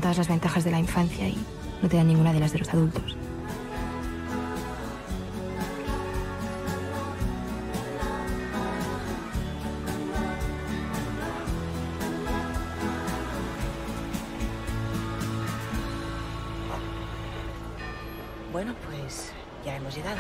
todas las ventajas de la infancia y no te dan ninguna de las de los adultos. Bueno, pues ya hemos llegado.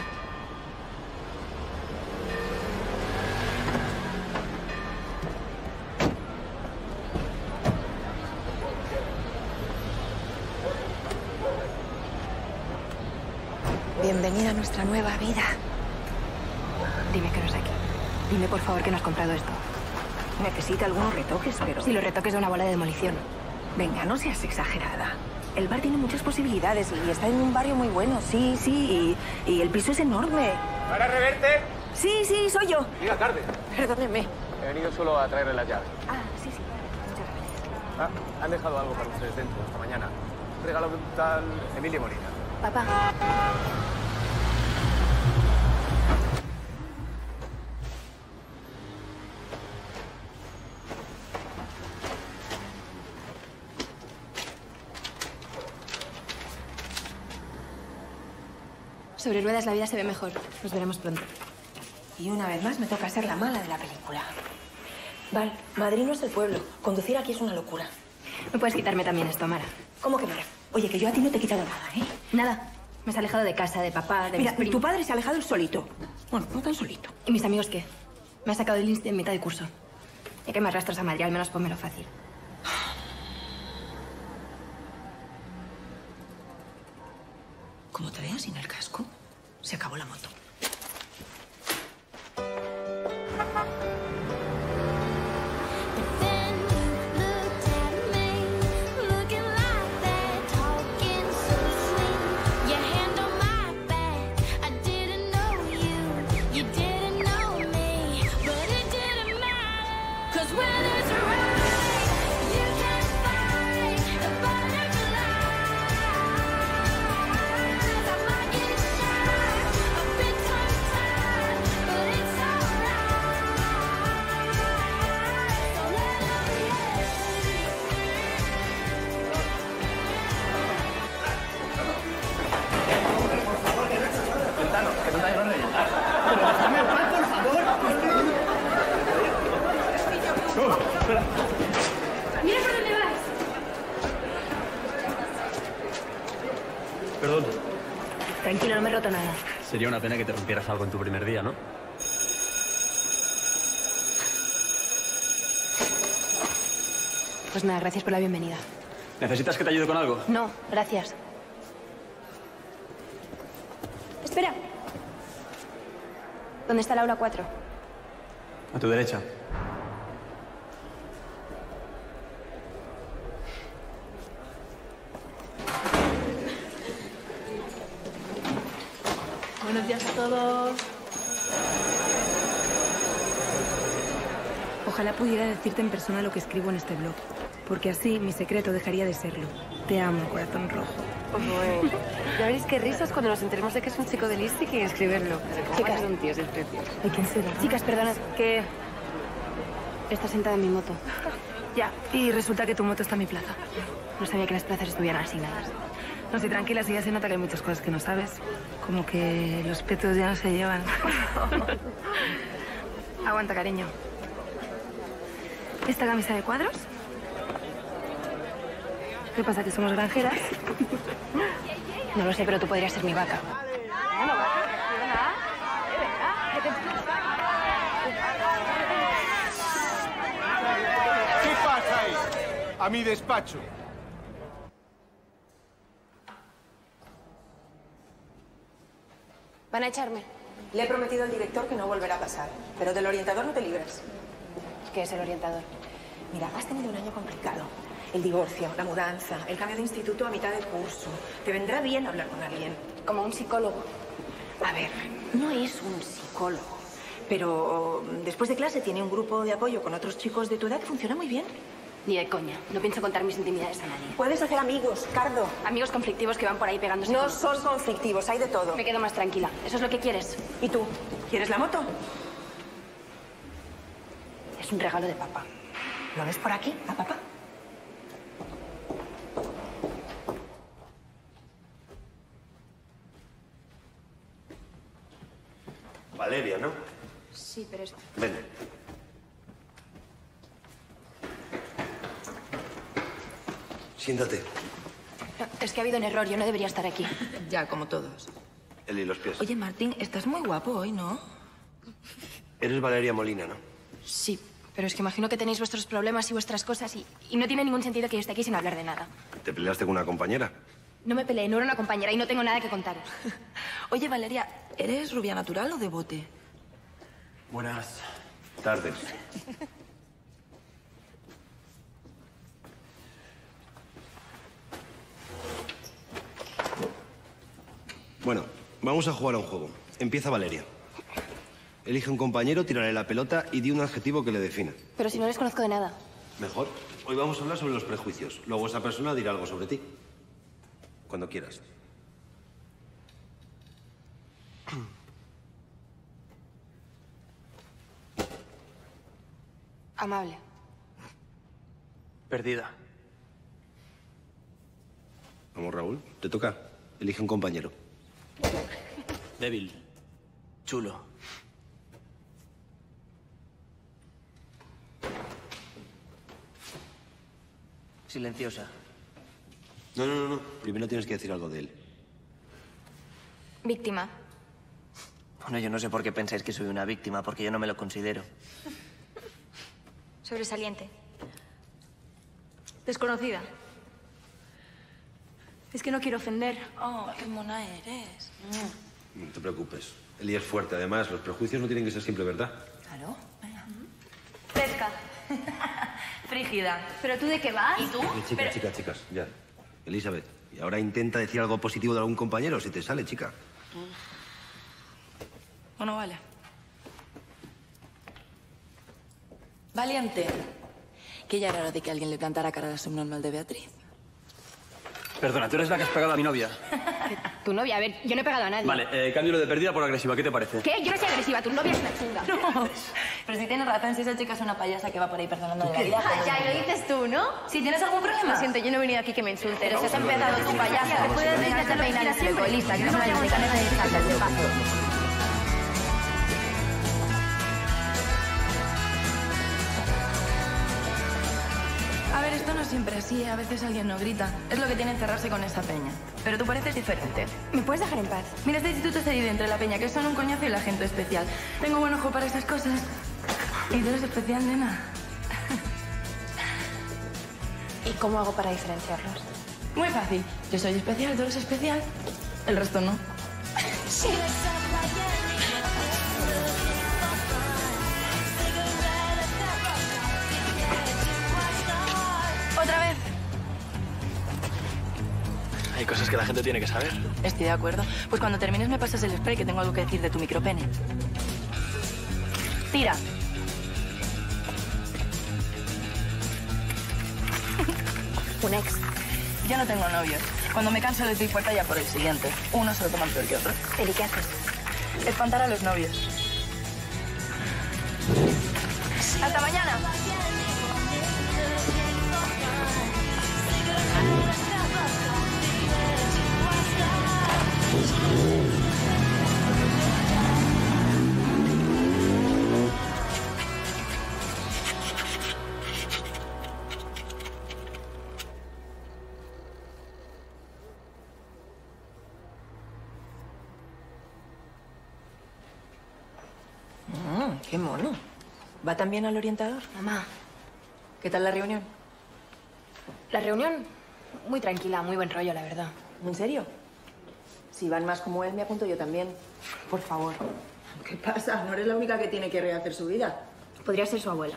Bienvenida a nuestra nueva vida. Dime que no es aquí. Dime, por favor, que no has comprado esto. Necesita algunos retoques, pero... Si los retoques de una bola de demolición. Venga, no seas exagerada. El bar tiene muchas posibilidades y está en un barrio muy bueno, sí, y el piso es enorme. ¿Para reverte? Sí, soy yo. Diga tarde. Perdóneme. He venido solo a traerle las llaves. Sí, muchas gracias. Han dejado algo para ustedes dentro esta mañana. Un regalo de un tal Emilio Molina. Papá. Sobre ruedas la vida se ve mejor. Nos veremos pronto. Y una vez más me toca ser la mala de la película. Val, Madrid no es el pueblo. Conducir aquí es una locura. No puedes quitarme también esto, Mara. ¿Cómo que Mara? Oye, que yo a ti no te he quitado nada, ¿eh? Nada. Me has alejado de casa, de papá, de Mira, mis primos. tu padre se ha alejado él solito. Bueno, no tan solito. ¿Y mis amigos qué? Me has sacado del Insti en mitad de curso. Ya que me arrastras a Madrid, al menos pónmelo fácil. Como te veas sin el casco, se acabó la moto. ¡Mira por dónde vas! Perdón. Tranquilo, no me he roto nada. Sería una pena que te rompieras algo en tu primer día, ¿no? Pues nada, gracias por la bienvenida. ¿Necesitas que te ayude con algo? No, gracias. Espera. ¿Dónde está la aula 4? A tu derecha. Buenos días a todos. Ojalá pudiera decirte en persona lo que escribo en este blog, porque así mi secreto dejaría de serlo. Te amo, corazón rojo. Bueno, ya veréis qué risas cuando nos enteremos de que es un chico de Listi que escribirlo. Chicas. Es un tío, es precioso. ¿Y quién será? Chicas, perdonad. ¿Qué? Está sentada en mi moto. Ya, y resulta que tu moto está en mi plaza. No sabía que las plazas estuvieran asignadas. No sé, tranquila, si ya se nota que hay muchas cosas que no sabes. Como que los petos ya no se llevan. Aguanta, cariño. ¿Esta camisa de cuadros? ¿Qué pasa, que somos granjeras? No lo sé, pero tú podrías ser mi vaca. ¿Qué pasa ahí? A mi despacho. Van a echarme. Le he prometido al director que no volverá a pasar, pero del orientador no te libras. ¿Qué es el orientador? Mira, has tenido un año complicado. El divorcio, la mudanza, el cambio de instituto a mitad del curso. Te vendrá bien hablar con alguien. Como un psicólogo. A ver, no es un psicólogo, pero después de clase tiene un grupo de apoyo con otros chicos de tu edad que funciona muy bien. Ni de coña. No pienso contar mis intimidades a nadie. Puedes hacer amigos, Cardo. Amigos conflictivos que van por ahí pegándose. No con- son conflictivos, hay de todo. Me quedo más tranquila. ¿Eso es lo que quieres? ¿Y tú? ¿Quieres la moto? Es un regalo de papá. ¿Lo ves por aquí, a papá? Valeria, ¿no? Sí, pero es... Ven. Siéntate. No, es que ha habido un error, yo no debería estar aquí. Ya, como todos. Eli, los pies. Oye, Martín, estás muy guapo hoy, ¿no? Eres Valeria Molina, ¿no? Sí, pero es que imagino que tenéis vuestros problemas y vuestras cosas y no tiene ningún sentido que yo esté aquí sin hablar de nada. ¿Te peleaste con una compañera? No me peleé, no era una compañera y no tengo nada que contaros. Oye, Valeria, ¿eres rubia natural o de bote? Buenas tardes. Bueno, vamos a jugar a un juego. Empieza Valeria. Elige un compañero, tírale la pelota y di un adjetivo que le defina. Pero si no les conozco de nada. Mejor. Hoy vamos a hablar sobre los prejuicios. Luego esa persona dirá algo sobre ti. Cuando quieras. Amable. Perdida. Vamos, Raúl. Te toca. Elige un compañero. Débil. Chulo. Silenciosa. No. Primero tienes que decir algo de él. Víctima. Bueno, yo no sé por qué pensáis que soy una víctima, porque yo no me lo considero. Sobresaliente. Desconocida. Es que no quiero ofender. Oh, qué mona eres. No te preocupes. Eli es fuerte. Además, los prejuicios no tienen que ser siempre verdad. Claro. Venga. Fresca. Frígida. ¿Pero tú de qué vas? ¿Y tú? Chicas, ya. Elizabeth, y ahora intenta decir algo positivo de algún compañero, si te sale, chica. Bueno, vale. Valiente. Que ya era hora de que alguien le plantara cara a la subnormal de Beatriz. Perdona, tú eres la que has pegado a mi novia. Tu novia, a ver, yo no he pegado a nadie. Vale, cambio lo de perdida por agresiva. ¿Qué te parece? ¿Qué? Yo no soy agresiva, tu novia es una chunga. No. Pero si tienes razón, si esa chica es una payasa que va por ahí perdonando la vida. Ya, lo dices tú, ¿no? Si tienes algún problema. Lo siento, yo no he venido aquí que me insulten. Pero si has empezado tu payasa. Te puedes dedicar a peinar el ciego, lista, que no me vayas a nada de faltas de paso. A ver, esto no es siempre así. A veces alguien no grita. Es lo que tiene encerrarse con esa peña. Pero tú pareces diferente. ¿Me puedes dejar en paz? Mira, este instituto se divide entre la peña, que son un coñazo, y la gente especial. Tengo buen ojo para esas cosas. Y tú eres especial, nena. ¿Y cómo hago para diferenciarlos? Muy fácil. Yo soy especial, tú eres especial. El resto no. Sí. Otra vez. Hay cosas que la gente tiene que saber. Estoy de acuerdo. Pues cuando termines me pasas el spray, que tengo algo que decir de tu micropene. Tira. Un ex. Yo no tengo novios. Cuando me canso les doy fuerza ya por el siguiente. Uno se lo toman peor que otro. Eli, ¿qué haces? Espantar a los novios. ¡Hasta mañana! ¡Qué mono! ¿Va también al orientador? Mamá, ¿Qué tal la reunión? la reunión muy tranquila, muy buen rollo, la verdad. ¿En serio? Si van más como él, me apunto yo también. Por favor. ¿Qué pasa? No eres la única que tiene que rehacer su vida. Podría ser su abuela.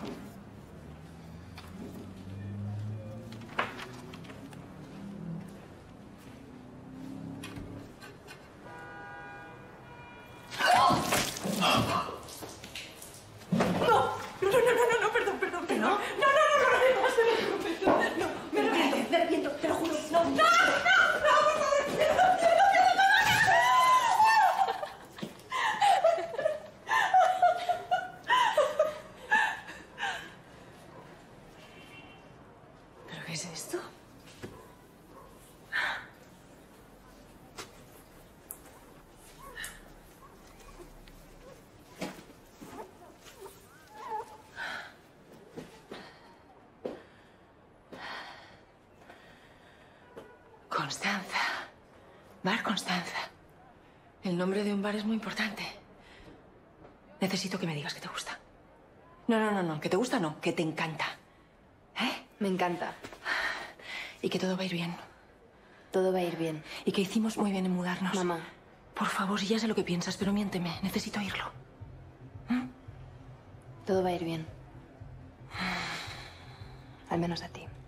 Constanza. Bar Constanza. El nombre de un bar es muy importante. Necesito que me digas que te gusta. No, que te gusta no, que te encanta. ¿Eh? Me encanta. Y que todo va a ir bien. Todo va a ir bien. Y que hicimos muy bien en mudarnos. Mamá. Por favor, si ya sé lo que piensas, pero miénteme. Necesito oírlo. Todo va a ir bien. Al menos a ti.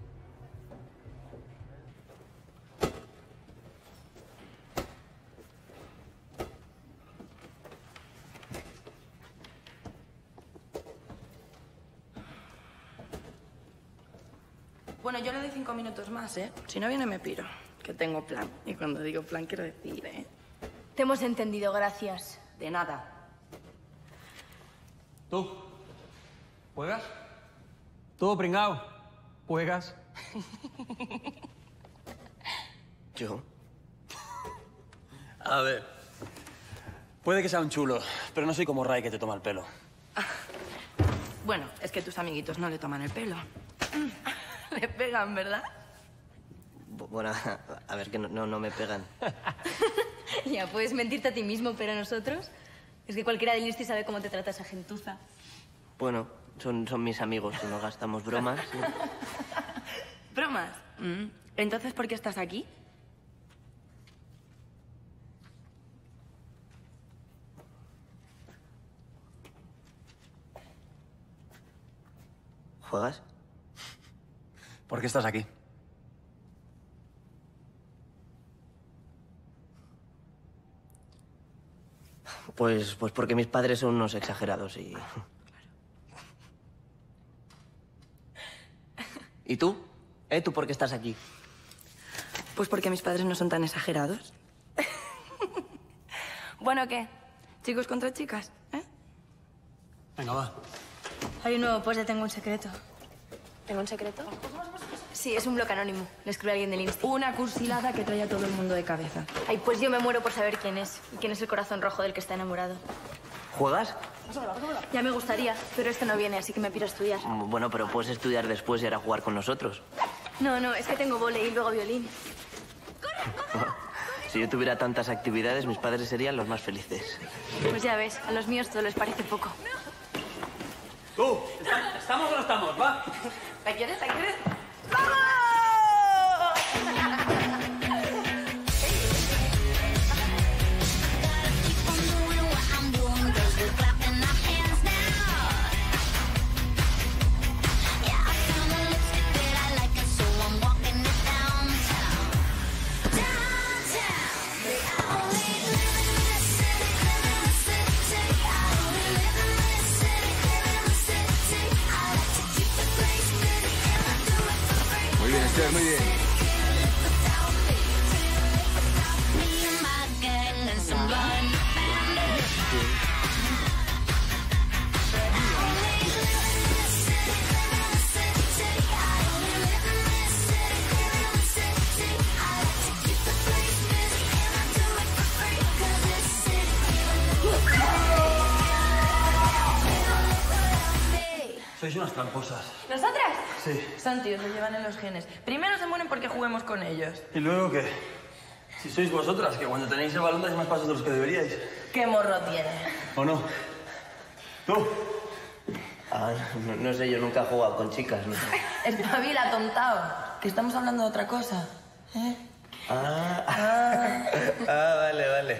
Bueno, yo le doy 5 minutos más, ¿eh? Si no viene, me piro. Que tengo plan. Y cuando digo plan, quiero decir, ¿eh? Te hemos entendido, gracias. De nada. ¿Tú? ¿Juegas? ¿Tú, pringao? ¿Juegas? ¿Yo? A ver. Puede que sea un chulo, pero no soy como Ray que te toma el pelo. Bueno, es que tus amiguitos no le toman el pelo. Le pegan, ¿verdad? Bueno, a ver, que no me pegan. Ya puedes mentirte a ti mismo, pero a nosotros... Es que cualquiera del Insti sabe cómo te trata esa gentuza. Bueno, son mis amigos y no gastamos bromas. ¿Sí? ¿Bromas? Entonces, ¿por qué estás aquí? ¿Juegas? ¿Por qué estás aquí? Pues porque mis padres son unos exagerados y... ¿Y tú? ¿Tú por qué estás aquí? Pues porque mis padres no son tan exagerados. Bueno, ¿qué? ¿Chicos contra chicas? ¿Eh? Venga, va. Hay un nuevo post de Tengo un secreto. ¿Tengo un secreto? Sí, es un blog anónimo. Le escribe alguien del Insti. Una cursilada que trae a todo el mundo de cabeza. Ay, pues yo me muero por saber quién es. Y quién es el corazón rojo del que está enamorado. ¿Juegas? Ya me gustaría, pero este no viene, así que me piro a estudiar. Bueno, pero puedes estudiar después y ahora jugar con nosotros. No, es que tengo vóley y luego violín. Si yo tuviera tantas actividades, mis padres serían los más felices. Pues ya ves, a los míos todo les parece poco. ¿Tú? ¿Estamos o no estamos? Va. ¿La quieres? Muy bien, Esther, muy bien. Sois unas tramposas. ¿Nosotras? Sí. Son tíos, se llevan en los genes. Primero se mueren porque juguemos con ellos. ¿Y luego qué? Si sois vosotras, que cuando tenéis el balón dais más pasos de los que deberíais. ¿Qué morro tiene? ¿O no? ¿Tú? No sé, yo nunca he jugado con chicas, ¿no? Espabila, tontao. Que estamos hablando de otra cosa. ¿Eh? Vale. Vale.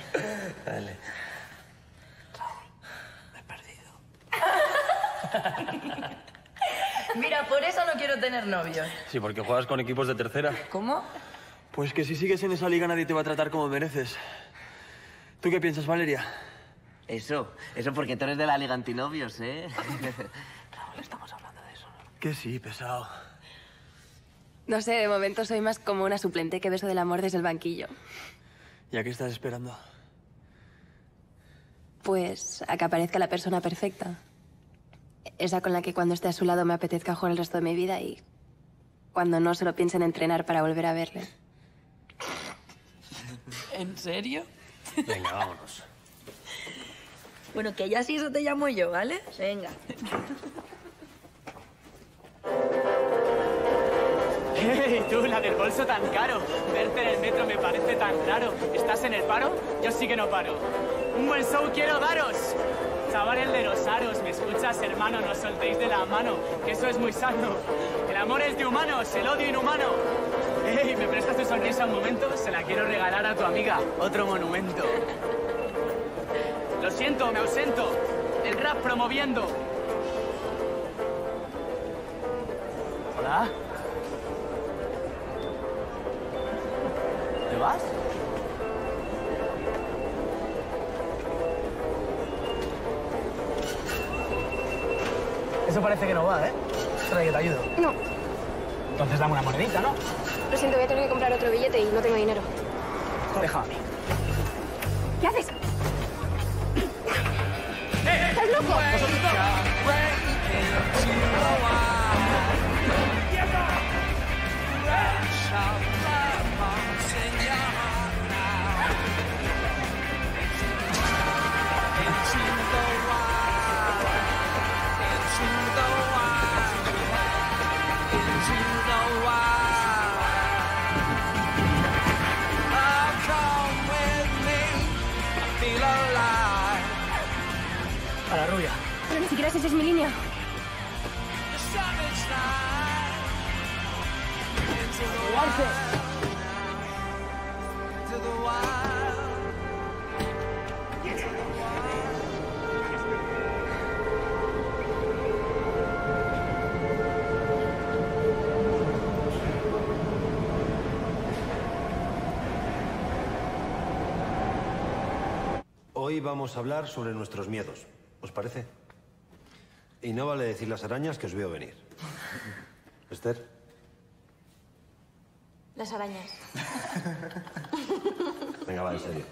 Me he perdido. Mira, por eso no quiero tener novio. Sí, porque juegas con equipos de tercera. ¿Cómo? Pues que si sigues en esa liga nadie te va a tratar como mereces. ¿Tú qué piensas, Valeria? Eso porque tú eres de la liga antinovios, ¿eh? Raúl, estamos hablando de eso, ¿no? Que sí, pesado. No sé, de momento soy más como una suplente que beso del amor desde el banquillo. ¿Y a qué estás esperando? Pues a que aparezca la persona perfecta. Esa con la que cuando esté a su lado me apetezca jugar el resto de mi vida y cuando no solo piense en entrenar para volver a verle. ¿En serio? Venga, vámonos. Bueno, que ya sí eso te llamo yo, ¿vale? Venga. ¡Hey, tú, la del bolso tan caro! Verte en el metro me parece tan raro. ¿Estás en el paro? Yo sí que no paro. Un buen show quiero daros. Chavales de los aros, ¿me escuchas, hermano? No os soltéis de la mano, que eso es muy sano. El amor es de humanos, el odio inhumano. ¡Hey, me prestas tu sonrisa un momento! Se la quiero regalar a tu amiga, otro monumento. Lo siento, me ausento. El rap promoviendo. ¿Hola? ¿Te vas? Eso parece que no va, ¿eh? Trae que te ayudo. No. Entonces dame una monedita, ¿no? Lo siento, voy a tener que comprar otro billete y no tengo dinero. Déjame a mí. ¿Qué haces? ¿Estás loco? A la rubia. Pero ni siquiera esa es mi línea. Hoy vamos a hablar sobre nuestros miedos. ¿Os parece? Y no vale decir las arañas que os veo venir. Esther. Las arañas. Venga, va, en serio.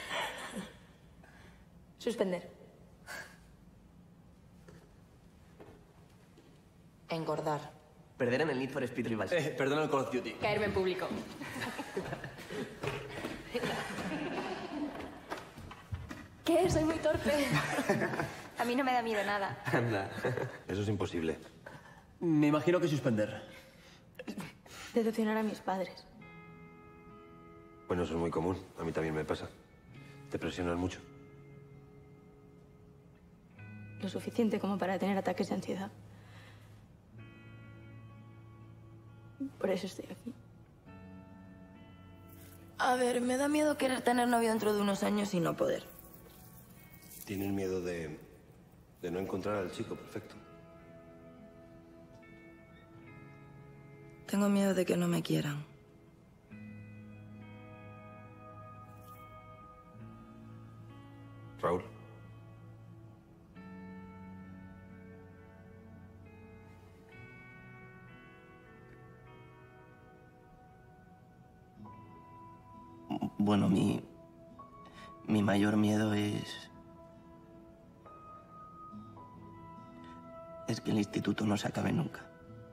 Suspender. Engordar. Perder en el Need for Speed Rivals. Perdona el Call of Duty. Caerme en público. ¿Qué? Soy muy torpe. A mí no me da miedo nada. Anda. Eso es imposible. Me imagino que suspender. Decepcionar a mis padres. Bueno, eso es muy común. A mí también me pasa. Te presionan mucho. Lo suficiente como para tener ataques de ansiedad. Por eso estoy aquí. A ver, me da miedo querer tener novio dentro de unos años y no poder. Tienen miedo de no encontrar al chico perfecto. Tengo miedo de que no me quieran. Raúl. Bueno, mi mayor miedo es que el instituto no se acabe nunca.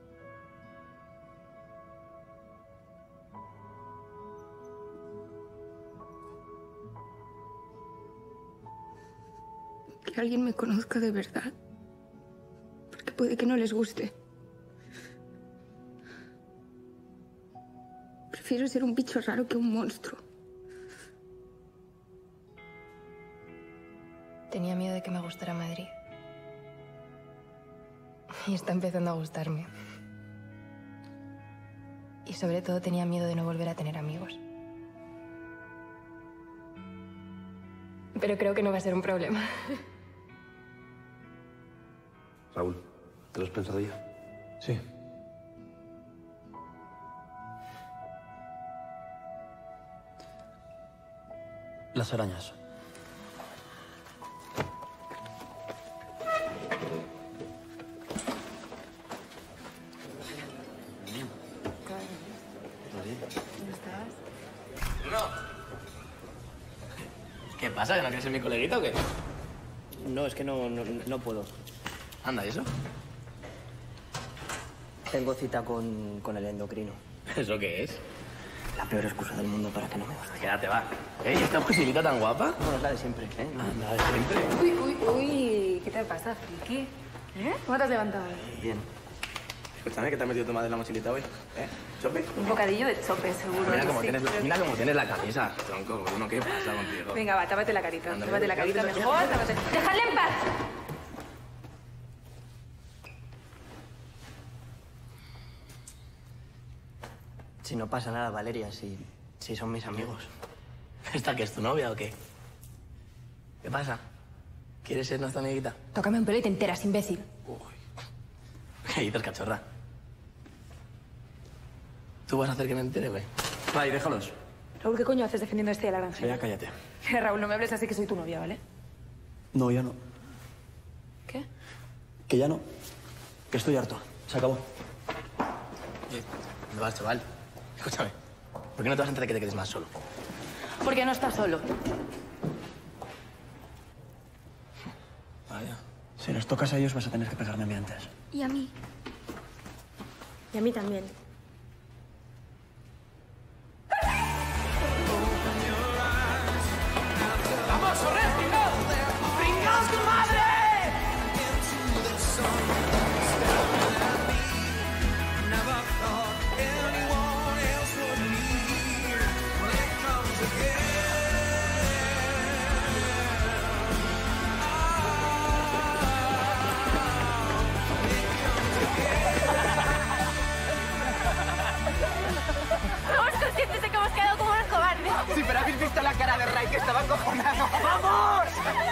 Que alguien me conozca de verdad. Porque puede que no les guste. Prefiero ser un bicho raro que un monstruo. Tenía miedo de que me gustara Madrid. Y está empezando a gustarme. Y sobre todo tenía miedo de no volver a tener amigos. Pero creo que no va a ser un problema. Raúl, ¿te lo has pensado ya? Sí. Las arañas. ¿Qué pasa? ¿Que no quieres ser mi coleguita o qué? No, es que no puedo. Anda, ¿y eso? Tengo cita con el endocrino. ¿Eso qué es? La peor excusa del mundo para que no me guste. Quédate, va. ¿Y esta mochilita tan guapa? Bueno, es la de siempre, ¿eh? La de siempre. Uy, uy, uy. ¿Qué te pasa, friki? ¿Eh? ¿Cómo te has levantado? Bien. Escúchame, ¿qué te has metido tu madre en la mochilita hoy? ¿Chope? Un bocadillo de chope, seguro. Mira que cómo, sí. mira cómo tienes la camisa, tronco. Uno, ¿qué pasa contigo? Venga, va, tápate la carita. Anda, Tápate la ya, carita ya, ya, mejor. ya. Tápate. ¡Dejadle en paz! Si no pasa nada, Valeria, si son mis amigos. ¿Esta que es tu novia o qué? ¿Qué pasa? ¿Quieres ser nuestra amiguita? Tócame un pelo y te enteras, imbécil. ¿Qué dices, cachorra? ¿Tú vas a hacer que me entere, güey? Ray, déjalos. Raúl, ¿qué coño haces defendiendo a este de la granja? Ya, cállate. Raúl, no me hables así que soy tu novia, ¿vale? No, ya no. ¿Qué? Que ya no. Que estoy harto. Se acabó. Oye, ¿dónde vas, chaval? Escúchame. ¿Por qué no te vas antes de que te quedes más solo? Porque no estás solo. Vaya. Si los tocas a ellos vas a tener que pegarme a mí antes. Y a mí. Y a mí también. ¡Vamos, Sorrentino! ¡Pringaos tu madre! ¿Somos conscientes de que hemos quedado como unos cobardes? Sí, pero habéis visto la cara de Ray, que estaba acojonado. ¡Vamos!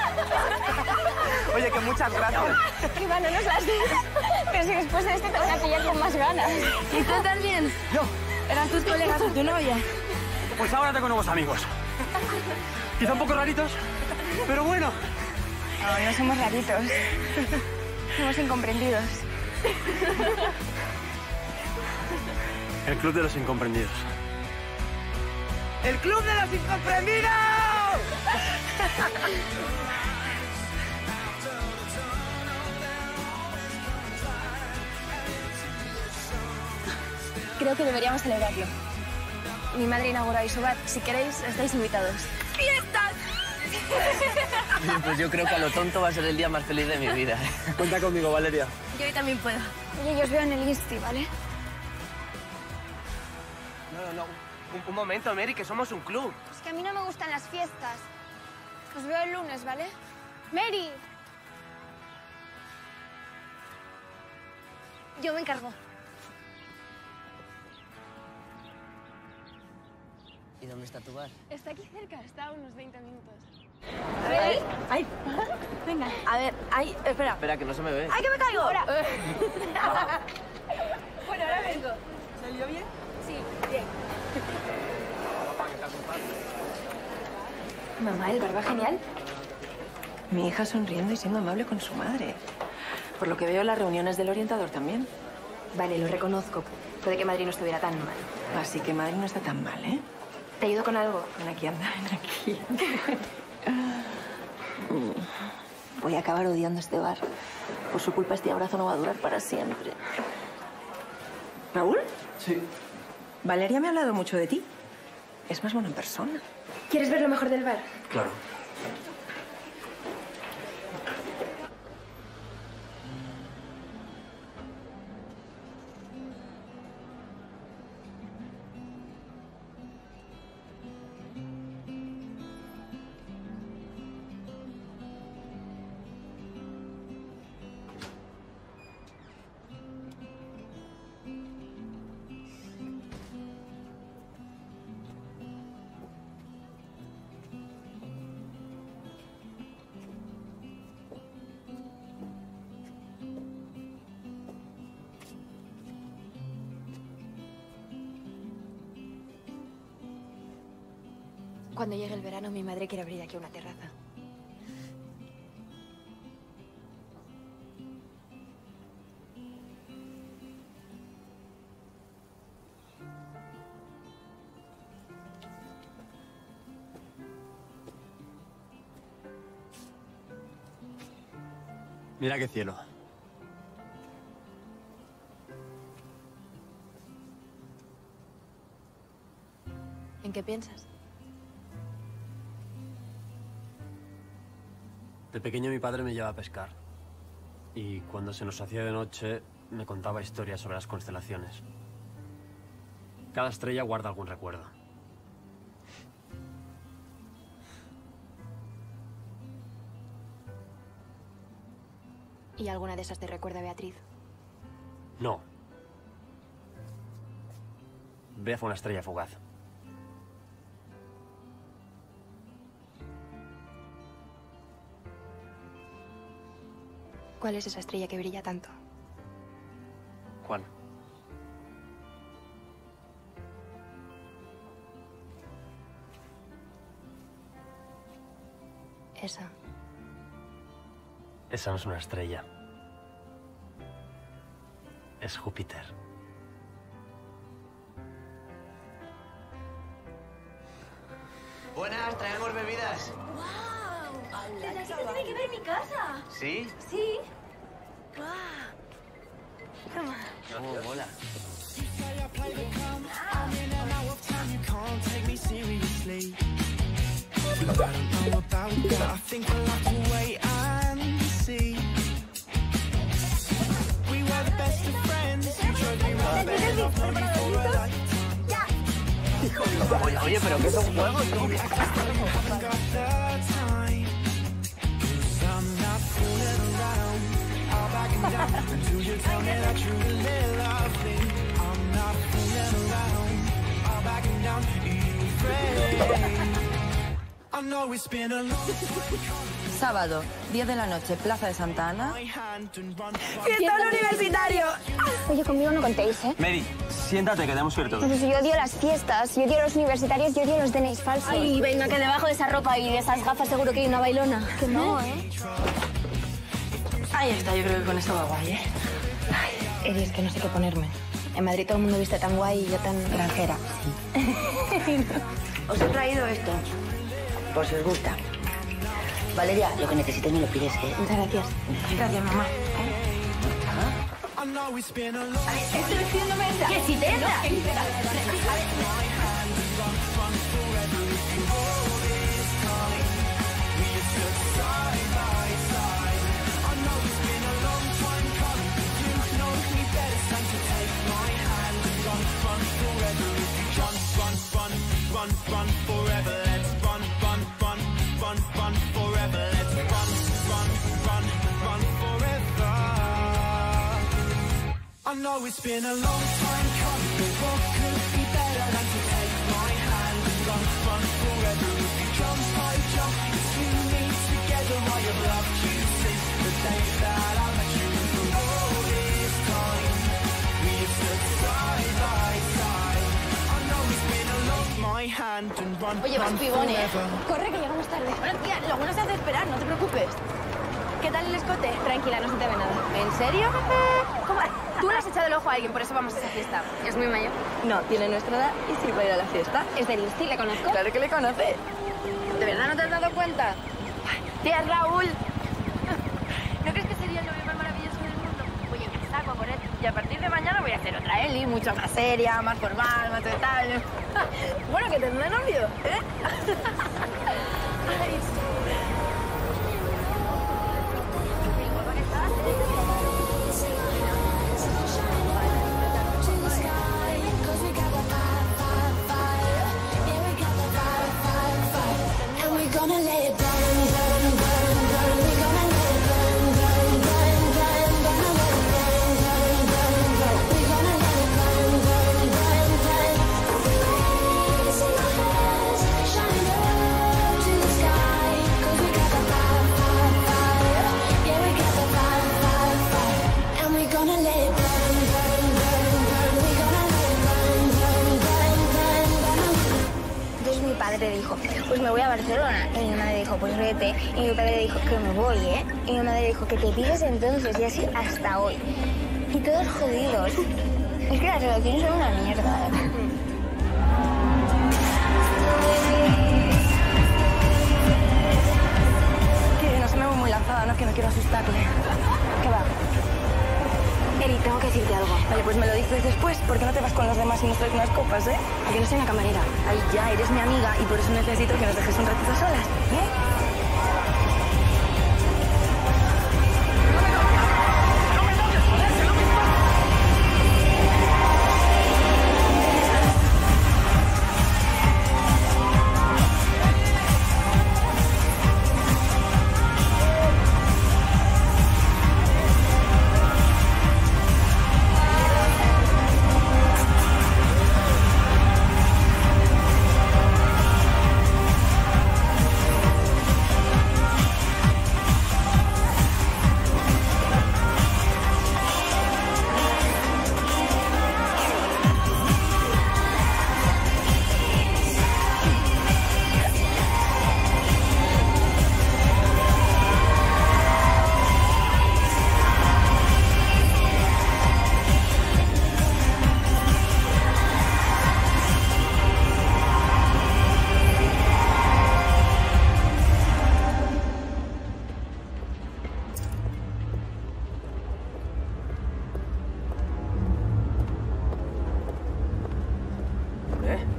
Oye, que muchas gracias. Que va, no nos las des. Pero si después de este te van a pillar con más ganas. ¿Y tú también? Yo. ¿Eran tus colegas o tu novia? Pues ahora tengo nuevos amigos. Quizá un poco raritos, pero bueno. No, no somos raritos. Somos incomprendidos. El club de los incomprendidos. ¡El club de los incomprendidos! Creo que deberíamos celebrarlo. Mi madre inaugura hoy su bar. Si queréis, estáis invitados. ¡Fiestas! Oye, pues yo creo que a lo tonto va a ser el día más feliz de mi vida. Cuenta conmigo, Valeria. Yo hoy también puedo. Oye, yo os veo en el Insti, ¿vale? No. Un momento, Mary, que somos un club. Es que a mí no me gustan las fiestas. Os veo el lunes, ¿vale? ¡Mary! Yo me encargo. ¿Y dónde está tu bar? Está aquí cerca, está a unos 20 minutos. A ver, ¡ay! Venga. A ver, ¡ay! Espera. Espera, que no se me ve. ¡Ay, que me caigo! Ahora. Bueno, ahora vengo. ¿Salió bien? Sí, bien. Mamá, el bar va genial. Mi hija sonriendo y siendo amable con su madre. Por lo que veo, las reuniones del orientador también. Vale, lo reconozco. Puede que Madrid no estuviera tan mal. Así que Madrid no está tan mal, ¿eh? ¿Te ayudo con algo? Ven aquí, anda, ven aquí. Voy a acabar odiando este bar. Por su culpa, este abrazo no va a durar para siempre. ¿Raúl? Sí. Valeria me ha hablado mucho de ti. Es más bueno en persona. ¿Quieres ver lo mejor del bar? Claro. Cuando llegue el verano, mi madre quiere abrir aquí una terraza. Mira qué cielo. ¿En qué piensas? De pequeño mi padre me llevaba a pescar. Y cuando se nos hacía de noche, me contaba historias sobre las constelaciones. Cada estrella guarda algún recuerdo. ¿Y alguna de esas te recuerda a Beatriz? No. Bea fue una estrella fugaz. ¿Cuál es esa estrella que brilla tanto? ¿Cuál? Esa. Esa no es una estrella. Es Júpiter. Buenas, traemos bebidas. ¡Wow! ¿Qué tiene que ver mi casa? ¿Sí? Sí. ¡Guau! Toma. Oh, hola. Oye, pero que son juegos, tú. Sábado, 10 de la noche, Plaza de Santa Ana. ¡Fiesta universitario! Oye, conmigo no contéis, ¿eh? Mary, siéntate, que tenemos que ir todos. Entonces, yo odio las fiestas, yo odio los universitarios, yo odio los DNIs falsos. Ay, venga, que debajo de esa ropa y de esas gafas seguro que hay una bailona. Que no, ¿eh? Ahí está, yo creo que con esto va guay, ¿eh? Ay, Eri, es que no sé qué ponerme. En Madrid todo el mundo viste tan guay y yo tan granjera. Os he traído esto, por si os gusta. Valeria, lo que necesites me lo pides, ¿eh? Muchas gracias. Gracias, mamá. Este vestido no me entra. ¡Que si te entra! I know it's been a long time coming, but what could be better than to take my hand and run forever? If you jump, I jump, it's you and me together. I have loved you since the day that I met you. For all this time, we have stood side by side. I know it's been a long my hand and run Oye, vas pibón, ¿eh? Corre, que llegamos tarde. Bueno, tía, lo bueno se hace esperar, no te preocupes. ¿Qué tal el escote? Tranquila, no se te ve nada. ¿En serio? ¿Cómo? Tú le has echado el ojo a alguien, por eso vamos a esa fiesta. ¿Es muy mayor? No, tiene nuestra edad y sí va a ir a la fiesta. ¿Es de Listi? ¿Le conozco? Claro que le conoce. ¿De verdad no te has dado cuenta? Tía, es Raúl. ¿No crees que sería el novio más maravilloso del mundo? Oye, que saco por él. Y a partir de mañana voy a hacer otra Eli, mucho más seria, más formal, más tal. Bueno, que tendré novio, ¿eh? Ay. Gonna let it burn, burn, burn, burn. We're gonna let it burn, burn, burn, burn. Gonna let it burn, burn, burn, burn. We're gonna let it burn, burn, burn, burn. Raising our hands, shining up to the sky. 'Cause we got the fire, fire, fire. Yeah, we got the fire, fire, fire. And we're gonna let it burn, burn, burn, burn. We're gonna let it burn, burn, burn, burn. Entonces mi padre dijo, pues me voy a Barcelona. Y mi madre dijo, pues vete. Y mi padre dijo, que me voy, ¿eh? Y mi madre dijo, que te pides entonces. Y así hasta hoy. Y todos jodidos. Es que las relaciones son una mierda, ¿eh? Que no se me ve muy lanzada, ¿no? Que no quiero asustarle. ¿Qué va? Eri, tengo que decirte algo. Vale, pues me lo dices después, porque no te vas con los demás y nos traes unas copas, ¿eh? A que no soy una camarera. Ay, ya, eres mi amiga y por eso necesito que nos dejes un ratito solas, ¿eh?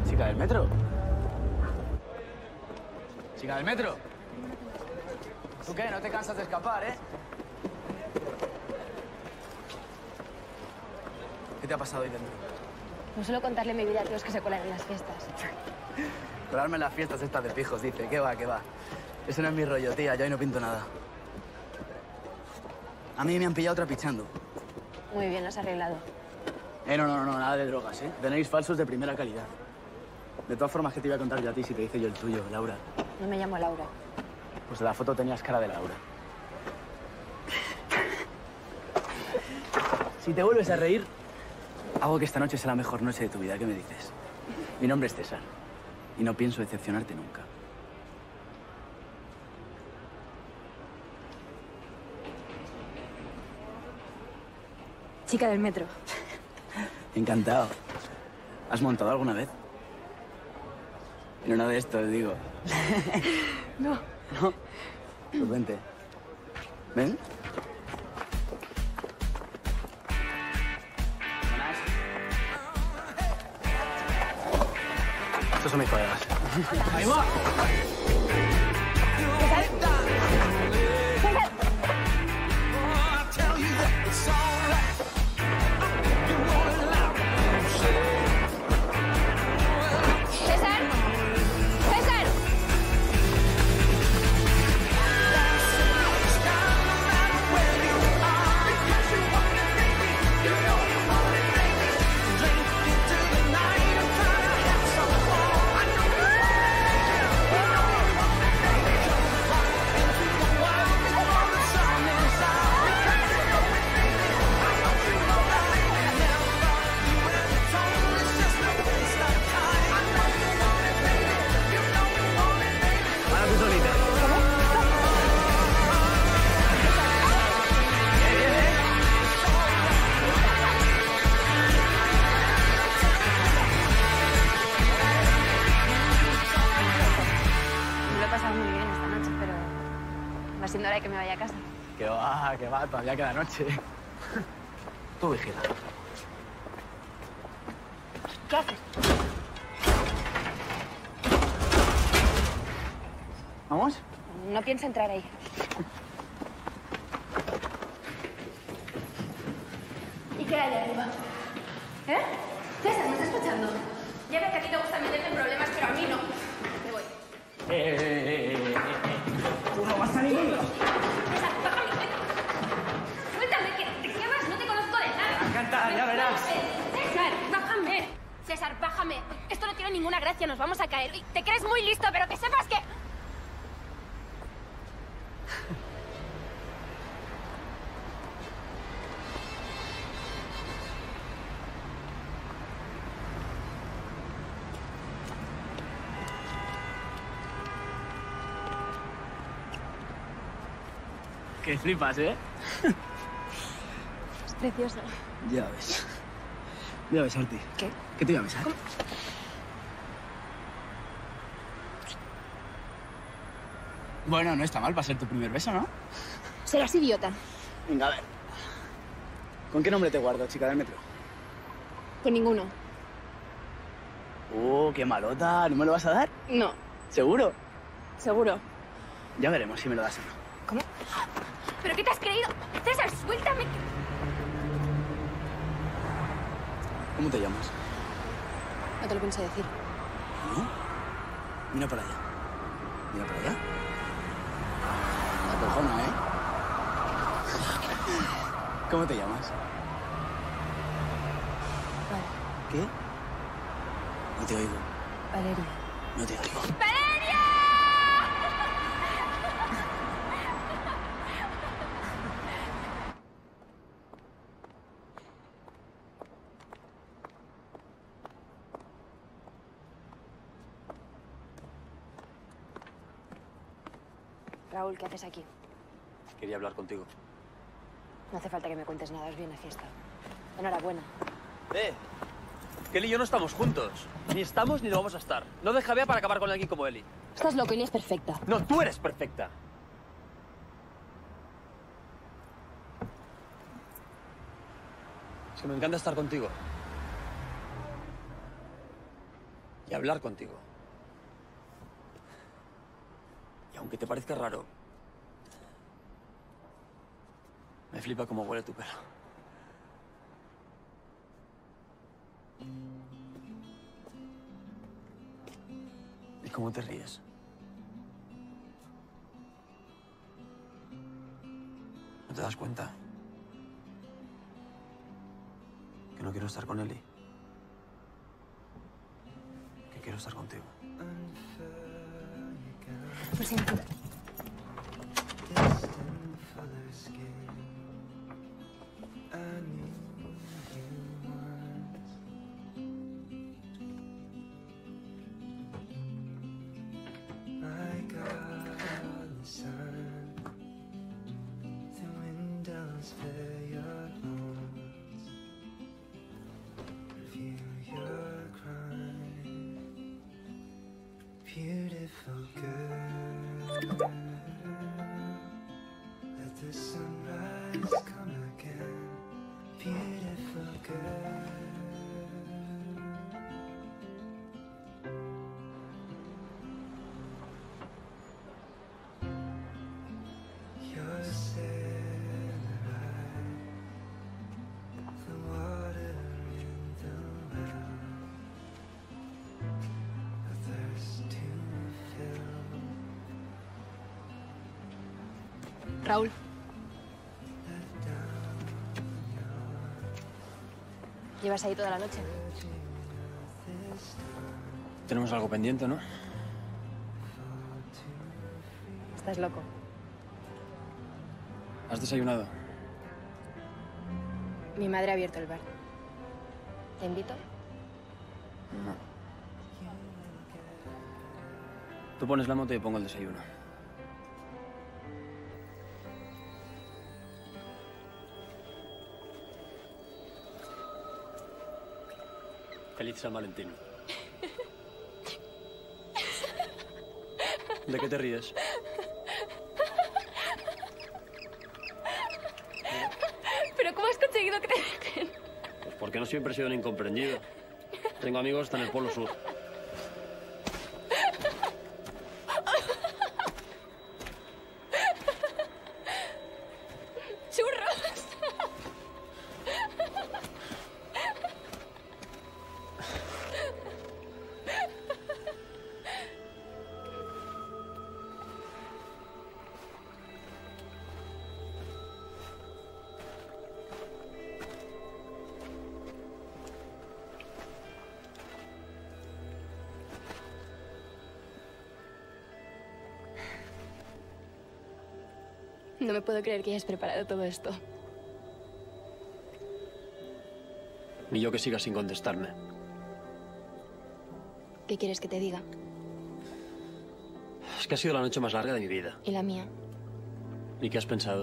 Chica del metro. Chica del metro. ¿Tú qué? No te cansas de escapar, ¿eh? ¿Qué te ha pasado ahí dentro? No suelo contarle mi vida a tíos que se cuelan en las fiestas. Colarme en las fiestas estas de pijos, dice. ¿Qué va, qué va? Ese no es mi rollo, tía. Yo ahí no pinto nada. A mí me han pillado trapichando. Muy bien, lo has arreglado. No, nada de drogas, ¿eh? Tenéis falsos de primera calidad. De todas formas, ¿qué te iba a contar yo a ti si te hice yo el tuyo, Laura? No me llamo Laura. Pues en la foto tenías cara de Laura. Si te vuelves a reír, hago que esta noche sea la mejor noche de tu vida. ¿Qué me dices? Mi nombre es César y no pienso decepcionarte nunca. Chica del metro. Encantado. ¿Has montado alguna vez? En una de estos, digo. No. ¿No? Pues vente. ¿Ven? Estos son mis colegas. ¡Ahí va! ¡César! ¡César! Me lo he pasado muy bien esta noche, pero va siendo hora de que me vaya a casa. Que va, todavía queda noche. Tú vigila. ¿Qué haces? ¿Vamos? No pienso entrar ahí. ¿Y qué hay arriba? ¿Eh? César, ¿me estás escuchando? Ya veo que a ti te gusta meterte en problemas, pero a mí no. Me voy. ¡Tú no vas a ningún lado! César, bájame. Suéltame, ¿de qué vas? No te conozco de nada. Me encanta, ya verás. César, bájame. César, bájame. Esto no tiene ninguna gracia, nos vamos a caer. Te crees muy listo, pero que sepas que... Que flipas, ¿eh? Es precioso. Ya ves. Voy a besarte. ¿Qué? ¿Qué te voy a besar? ¿Cómo? Bueno, no está mal para ser tu primer beso, ¿no? Serás idiota. Venga, a ver. ¿Con qué nombre te guardo, chica del metro? Con ninguno. Qué malota. ¿No me lo vas a dar? No. ¿Seguro? Seguro. Ya veremos si me lo das o no. ¿Cómo? ¿Pero qué te has creído? César, suéltame. ¿Cómo te llamas? No te lo pienso decir. ¿No? Mira para allá. Mira para allá. La cojona, ¿eh? ¿Cómo te llamas? Vale. ¿Qué? No te oigo. Valeria. No te oigo. ¡Valeria! Raúl, ¿qué haces aquí? Quería hablar contigo. No hace falta que me cuentes nada, os vi en la fiesta. Enhorabuena. Que él y yo no estamos juntos. Ni estamos ni lo vamos a estar. No deja Bea para acabar con alguien como Eli. Estás loco, Eli es perfecta. No, tú eres perfecta. Es que me encanta estar contigo. y hablar contigo. Y aunque te parezca raro, me flipa cómo huele tu pelo. ¿Y cómo te ríes? ¿No te das cuenta? Que no quiero estar con Eli. Que quiero estar contigo. Lo siento. Beautiful girl, let the sunrise come again. Beautiful girl, you're sailing right, the water in the well. Raúl. ¿Llevas ahí toda la noche? Tenemos algo pendiente, ¿no? Estás loco. ¿Has desayunado? Mi madre ha abierto el bar. ¿Te invito? No. Tú pones la moto y pongo el desayuno. Feliz San Valentín. ¿De qué te ríes? ¿Pero cómo has conseguido que te dejen? Pues porque no siempre he sido un incomprendido. Tengo amigos hasta en el Polo Sur. ¡Churros! No me puedo creer que hayas preparado todo esto. Ni yo que siga sin contestarme. ¿Qué quieres que te diga? Es que ha sido la noche más larga de mi vida. ¿Y la mía? ¿Y qué has pensado?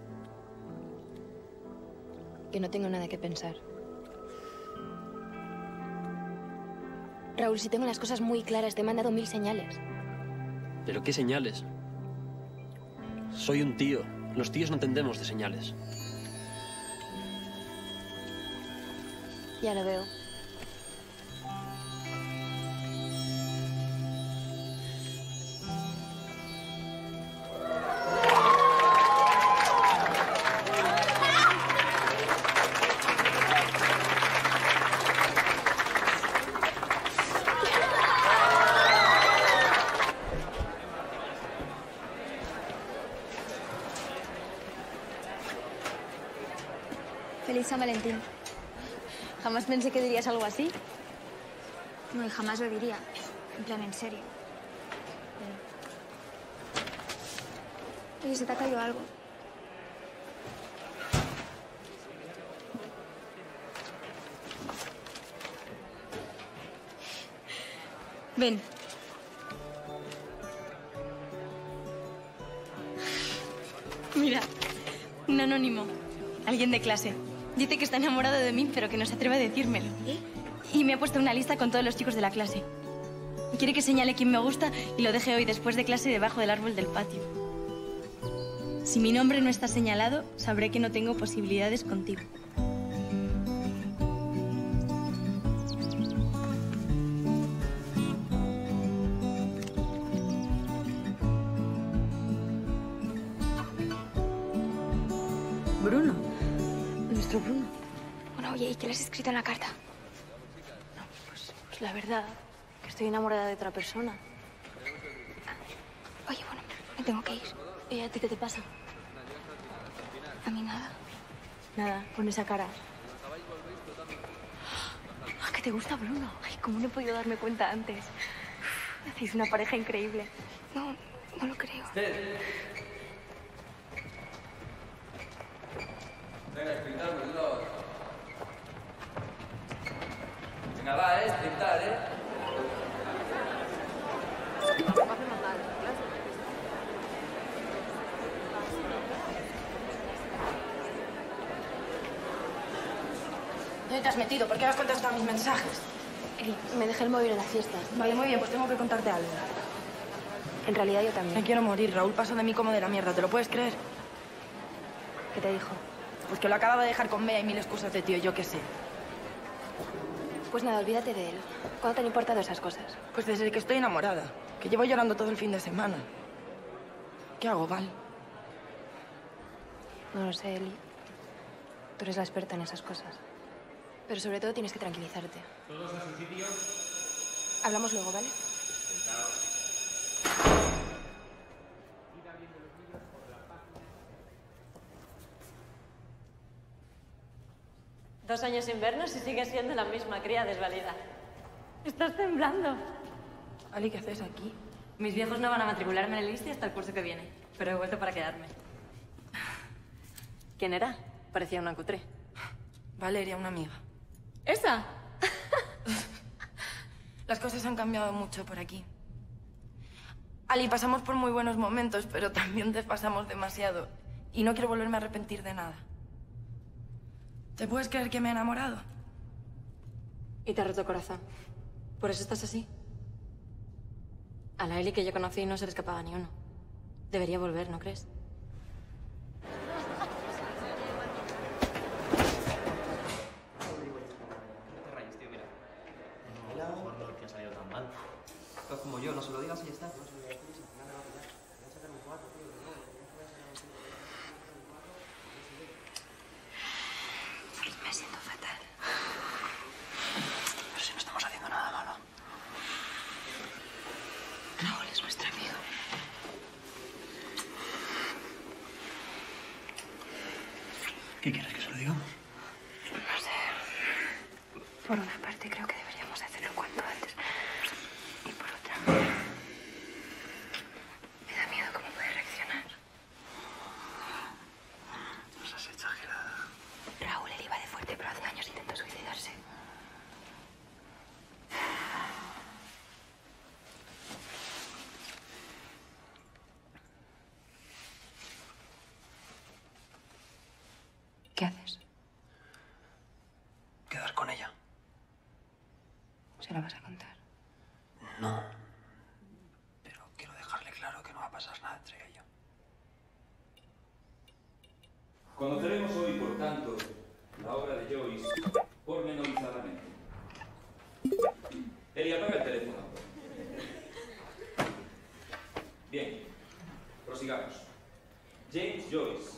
Que no tengo nada que pensar. Raúl, si tengo las cosas muy claras, te he mandado 1000 señales. ¿Pero qué señales? Soy un tío. Los tíos no entendemos de señales. Ya lo veo. Feliz San Valentín. Jamás pensé que dirías algo así. No, y jamás lo diría. En plan, en serio. Oye, ¿se te ha caído algo? Ven. Mira, un anónimo. Alguien de clase. Dice que está enamorado de mí, pero que no se atreve a decírmelo. Y me ha puesto una lista con todos los chicos de la clase. Quiere que señale quién me gusta y lo deje hoy después de clase debajo del árbol del patio. Si mi nombre no está señalado, sabré que no tengo posibilidades contigo. Bruno. Nuestro Bruno. Bueno, oye, ¿y qué le has escrito en la carta? Pues la verdad, que estoy enamorada de otra persona. Oye, bueno, me tengo que ir. ¿Y a ti qué te pasa? A mí nada. Nada, con esa cara. Ah, que te gusta Bruno. Ay, cómo no he podido darme cuenta antes. Hacéis una pareja increíble. No, no lo creo. Venga, sprintar los dos. Venga, va, sprintar, ¿Dónde te has metido? ¿Por qué no has contestado a mis mensajes? Me dejé el móvil en la fiesta. Vale, muy bien, pues tengo que contarte algo. En realidad yo también. Me quiero morir. Raúl pasó de mí como de la mierda. ¿Te lo puedes creer? ¿Qué te dijo? Pues que lo acababa de dejar con Bea y mil excusas de tío, yo qué sé. Pues nada, olvídate de él. ¿Cuándo te han importado esas cosas? Pues desde que estoy enamorada. Que llevo llorando todo el fin de semana. ¿Qué hago, Val? No lo sé, Eli. Tú eres la experta en esas cosas. Pero sobre todo tienes que tranquilizarte. ¿Todos a su sitio? Hablamos luego, ¿vale? Dos años sin vernos y sigues siendo la misma cría desvalida. Estás temblando. Ali, ¿qué haces aquí? Mis viejos no van a matricularme en el ISTI hasta el curso que viene, pero he vuelto para quedarme. ¿Quién era? Parecía una cutre. Valeria, una amiga. ¿Esa? Las cosas han cambiado mucho por aquí. Ali, pasamos por muy buenos momentos, pero también pasamos demasiado. Y no quiero volverme a arrepentir de nada. ¿Te puedes creer que me he enamorado? Y te ha roto el corazón. ¿Por eso estás así? A la Eli que yo conocí no se le escapaba ni uno. Debería volver, ¿no crees? Estás como yo, no se lo digas y ya está. Me siento fatal. Pero si no estamos haciendo nada malo. Raúl es nuestro amigo. ¿Qué quieres que se lo digamos? No sé. Por una parte creo que deberíamos hacerlo cuanto antes. Y por otra, me da miedo cómo puede reaccionar. No seas exagerada. Raúl, él iba de fuerte, pero hace años intentó suicidarse. ¿Qué haces? Quedar con ella. ¿Se lo vas a contar? No. Pero quiero dejarle claro que no va a pasar nada entre ella y yo. Conoceremos hoy, por tanto, la obra de Joyce pormenorizadamente. Eli, apaga el teléfono. Bien, prosigamos. James Joyce.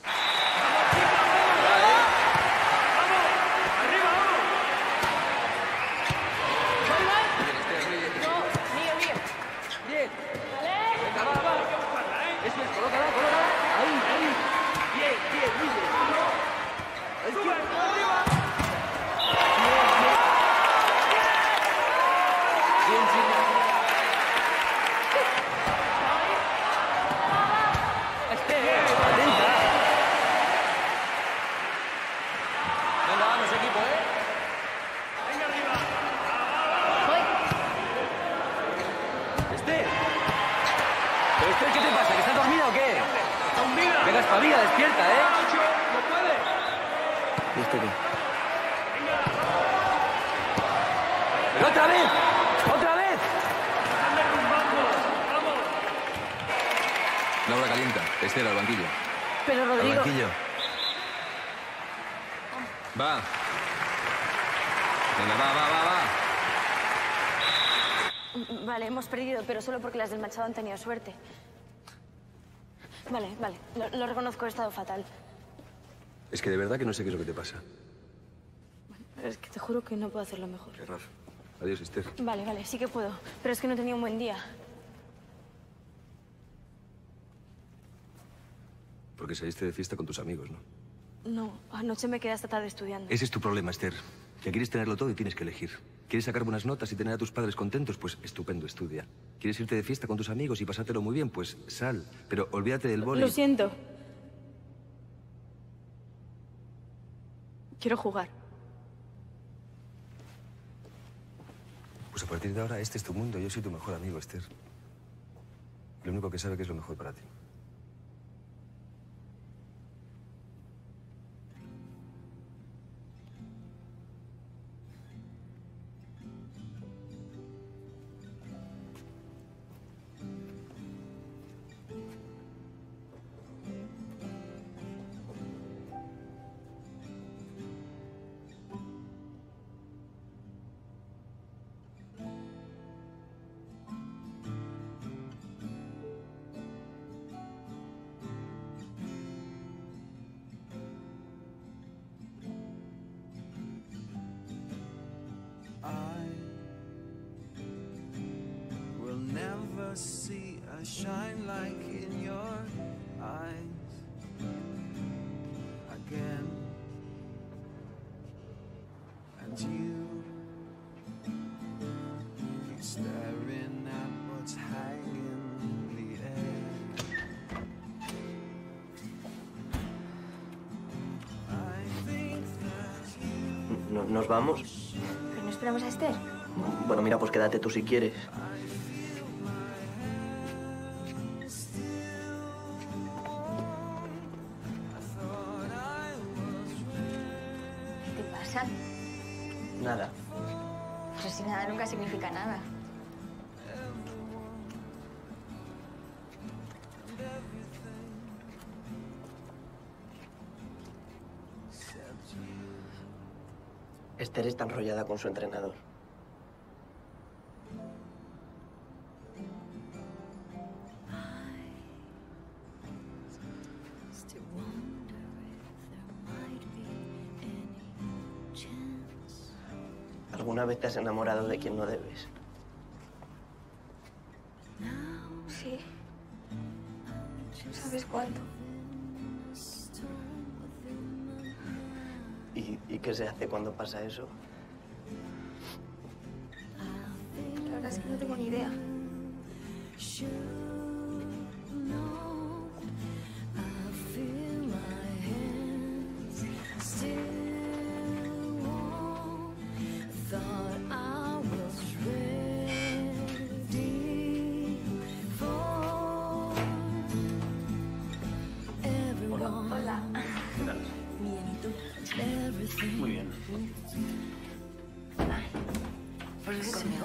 ¿Qué te pasa? ¿Que estás dormida o qué? Venga, espabila, despierta, ¿eh? ¡No puede! ¿Y este qué? ¡Pero otra vez! ¡Otra vez! Laura calienta. Esther, al banquillo. Pero, Rodrigo... Al banquillo. Va. Venga, va. Vale, hemos perdido, pero solo porque las del Machado han tenido suerte. Vale. Lo reconozco, he estado fatal. Es que de verdad que no sé qué es lo que te pasa. Es que te juro que no puedo hacerlo mejor. Raf. Adiós, Esther. Vale, vale, sí que puedo. Pero es que no he tenido un buen día. Porque saliste de fiesta con tus amigos, ¿no? No, anoche me quedé hasta tarde estudiando. Ese es tu problema, Esther. Que quieres tenerlo todo y tienes que elegir. ¿Quieres sacar buenas notas y tener a tus padres contentos? Pues estupendo, estudia. ¿Quieres irte de fiesta con tus amigos y pasártelo muy bien? Pues sal. Pero olvídate del boli. Lo siento. Quiero jugar. Pues a partir de ahora este es tu mundo. Yo soy tu mejor amigo, Esther. Lo único que sabe que es lo mejor para ti. See a shine like in your eyes again, and you keep staring at what's hanging in the air. I think that you ¿Nos vamos? ¿Pero no esperamos a Esther? Bueno, mira, pues quédate tú si quieres. Nada. Pero si nada nunca significa nada. Esther está enrollada con su entrenador. ¿Alguna vez te has enamorado de quien no debes? Sí. ¿Sabes cuánto? ¿Y qué se hace cuando pasa eso? La verdad es que no tengo ni idea. Muy bien. ¿Puedes ir conmigo?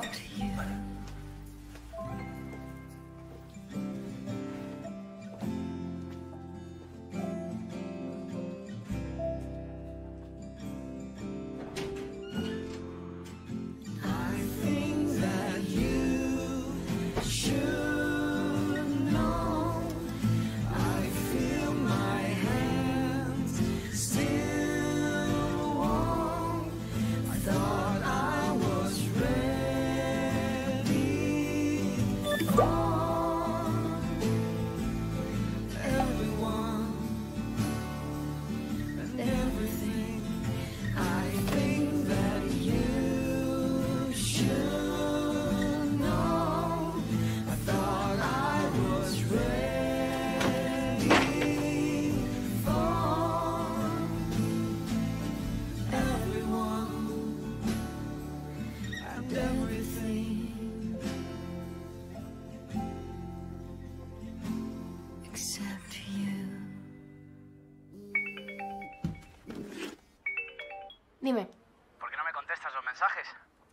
Dime. ¿Por qué no me contestas los mensajes?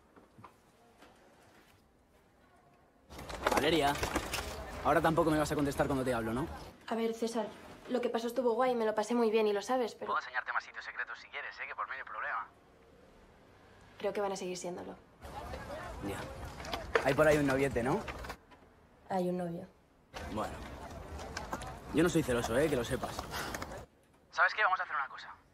Valeria, ahora tampoco me vas a contestar cuando te hablo, ¿no? A ver, César, lo que pasó estuvo guay, me lo pasé muy bien y lo sabes, pero Puedo enseñarte más sitios secretos si quieres, que por mí no hay problema. creo que van a seguir siéndolo. Ya. Hay por ahí un noviete, ¿no? Hay un novio. Bueno. Yo no soy celoso, que lo sepas. ¿Sabes qué? Vamos a hacer una cosa.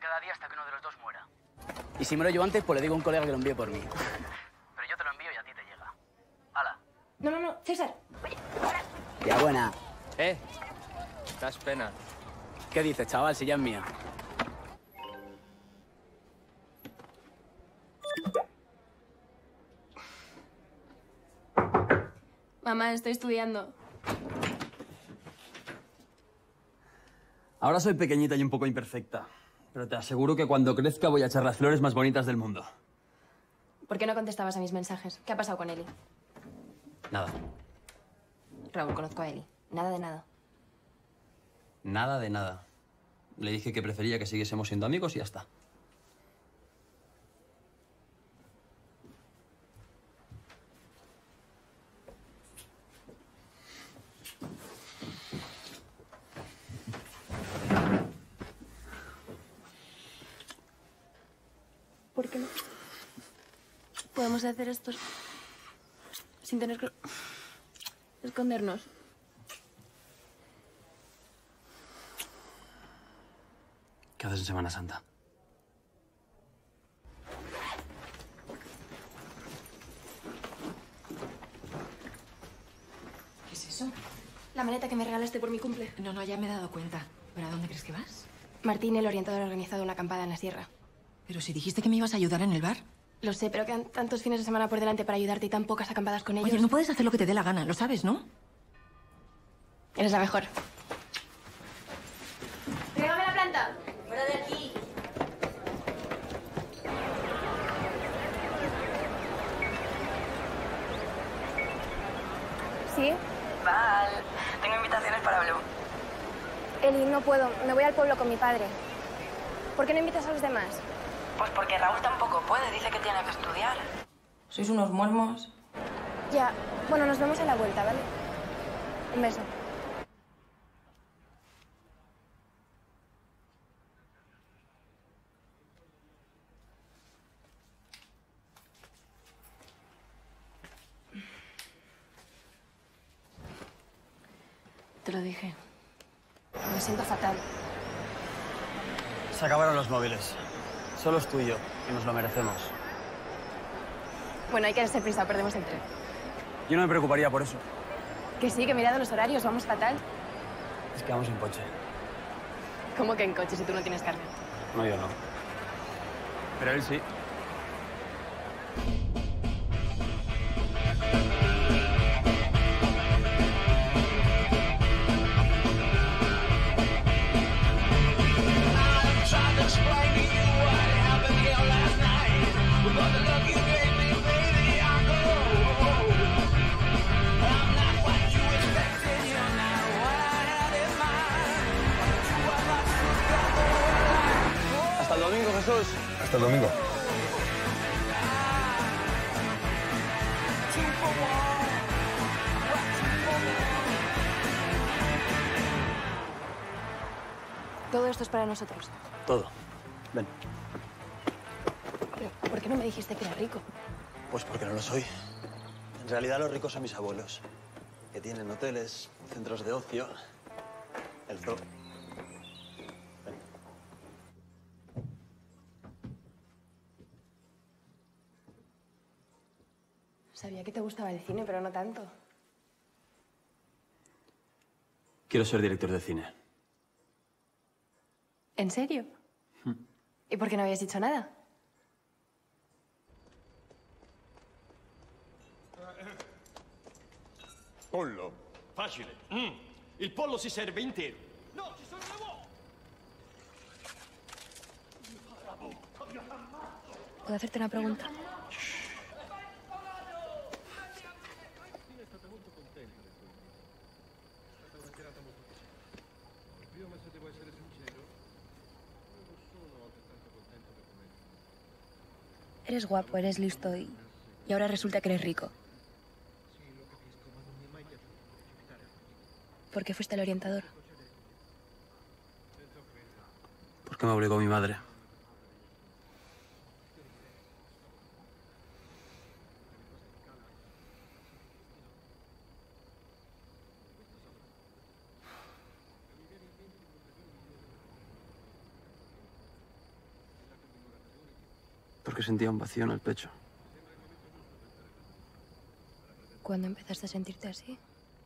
cada día hasta que uno de los dos muera. Y si muero yo antes, pues le digo a un colega que lo envíe por mí. Pero yo te lo envío y a ti te llega. ¡Hala! No, César. Oye, ahora. Ya buena. Das pena. ¿Qué dices, chaval? Si ya es mía. Mamá, estoy estudiando. Ahora soy pequeñita y un poco imperfecta, pero te aseguro que cuando crezca voy a echar las flores más bonitas del mundo. ¿Por qué no contestabas a mis mensajes? ¿Qué ha pasado con Eli? Nada. Raúl, conozco a Eli. Nada de nada. Nada de nada. Le dije que prefería que siguiésemos siendo amigos y ya está. ¿Por qué no? Podemos hacer esto sin tener que escondernos. ¿Qué haces en Semana Santa? ¿Qué es eso? La maleta que me regalaste por mi cumple. No, ya me he dado cuenta. ¿Pero a dónde crees que vas? Martín, el orientador, ha organizado una acampada en la sierra. Pero si dijiste que me ibas a ayudar en el bar. Lo sé, pero quedan tantos fines de semana por delante para ayudarte y tan pocas acampadas con ellos. Oye, no puedes hacer lo que te dé la gana, lo sabes, ¿no? Eres la mejor. ¡Tráigame la planta! ¡Fuera de aquí! ¿Sí? Val, tengo invitaciones para Blue. Eli, no puedo. Me voy al pueblo con mi padre. ¿Por qué no invitas a los demás? Pues porque Raúl tampoco puede, dice que tiene que estudiar. Sois unos muermos. Ya. Bueno, nos vemos a la vuelta, ¿vale? Un beso. Te lo dije. Me siento fatal. Se acabaron los móviles. Solo es tuyo, y nos lo merecemos. Bueno, hay que darse prisa, perdemos el tren. Yo no me preocuparía por eso. Que sí, que he mirado los horarios, vamos fatal. Es que vamos en coche. ¿Cómo que en coche si tú no tienes carga? No, yo no. Pero él sí. Hasta el domingo, Jesús. Hasta el domingo. Todo esto es para nosotros. Todo. Ven. Pero, ¿por qué no me dijiste que era rico? Pues porque no lo soy. En realidad los ricos son mis abuelos, que tienen hoteles, centros de ocio, el zoo. Ven. Sabía que te gustaba el cine, pero no tanto. Quiero ser director de cine. ¿En serio? ¿Y por qué no habías dicho nada? Pollo. Facile. Il pollo si serve intero. No, ci sono le uova! ¿Puedo hacerte una pregunta? Eres guapo, eres listo y ahora resulta que eres rico. ¿Por qué fuiste el orientador? ¿Por qué me obligó mi madre? porque sentía un vacío en el pecho. ¿Cuándo empezaste a sentirte así?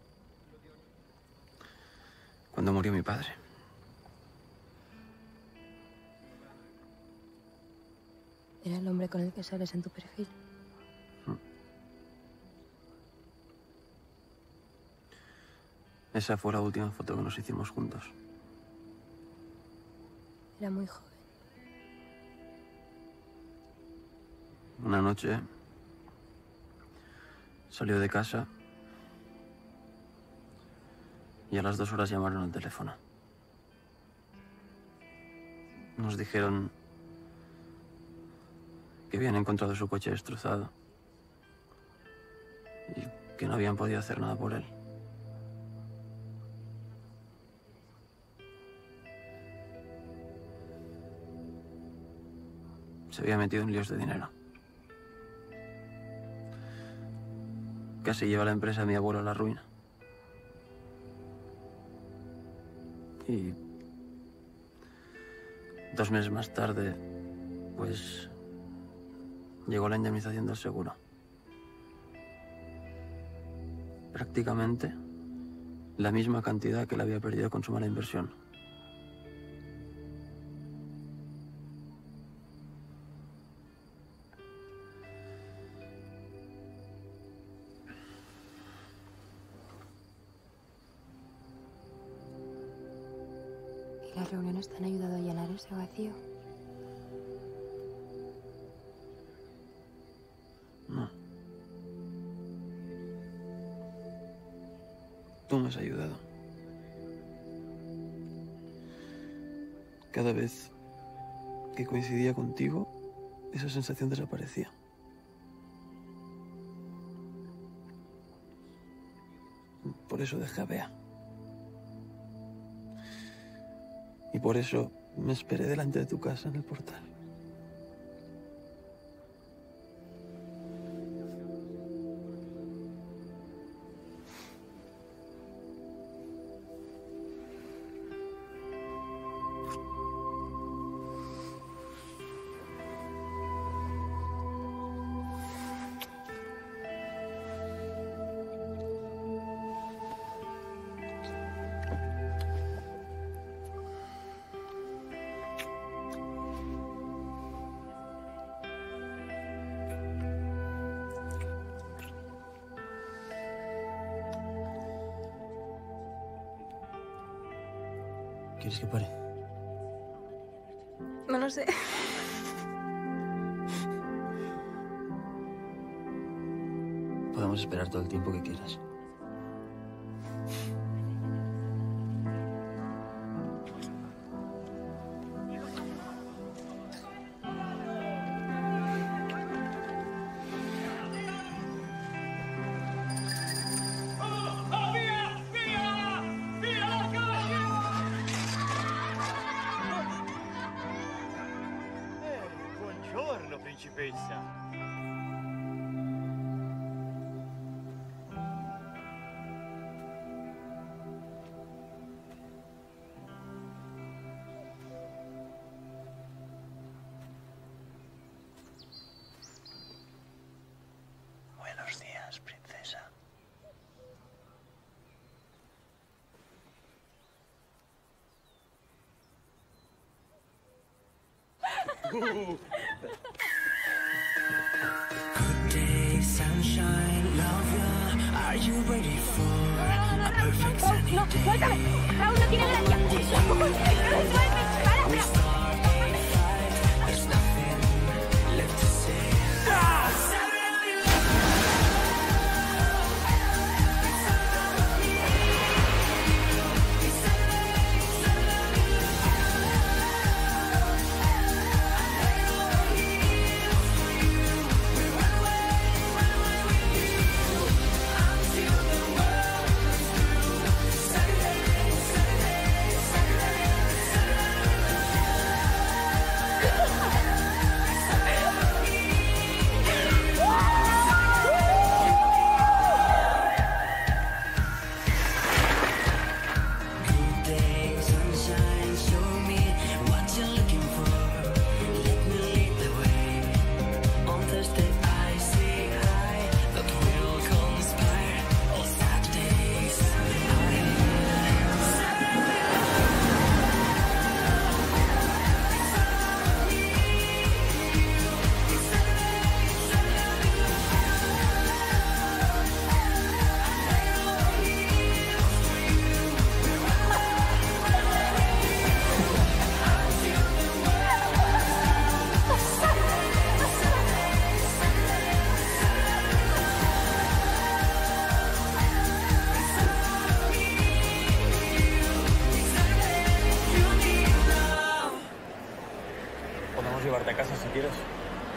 Cuando murió mi padre. Era el hombre con el que sales en tu perfil. Esa fue la última foto que nos hicimos juntos. Era muy joven. Una noche salió de casa y a las 2 horas llamaron al teléfono. Nos dijeron que habían encontrado su coche destrozado y que no habían podido hacer nada por él. Se había metido en líos de dinero. Casi lleva la empresa de mi abuelo a la ruina. Y 2 meses más tarde, pues, llegó la indemnización del seguro. Prácticamente la misma cantidad que él había perdido con su mala inversión. ¿Y las reuniones te han ayudado a llenar ese vacío? No. Tú me has ayudado. Cada vez que coincidía contigo, esa sensación desaparecía. Por eso dejé a Bea. Y por eso me esperé delante de tu casa en el portal. ¿Quieres que pare? No lo sé. Podemos esperar todo el tiempo que quieras. Buongiorno, principessa. Buenos días, princesa. Day, sunshine, love ya. Are you ready for a perfect sunny No, day? suéltame. Raúl, no tiene gracia. We start a fight. There's nothing left to say. Saturday, Saturday, Saturday.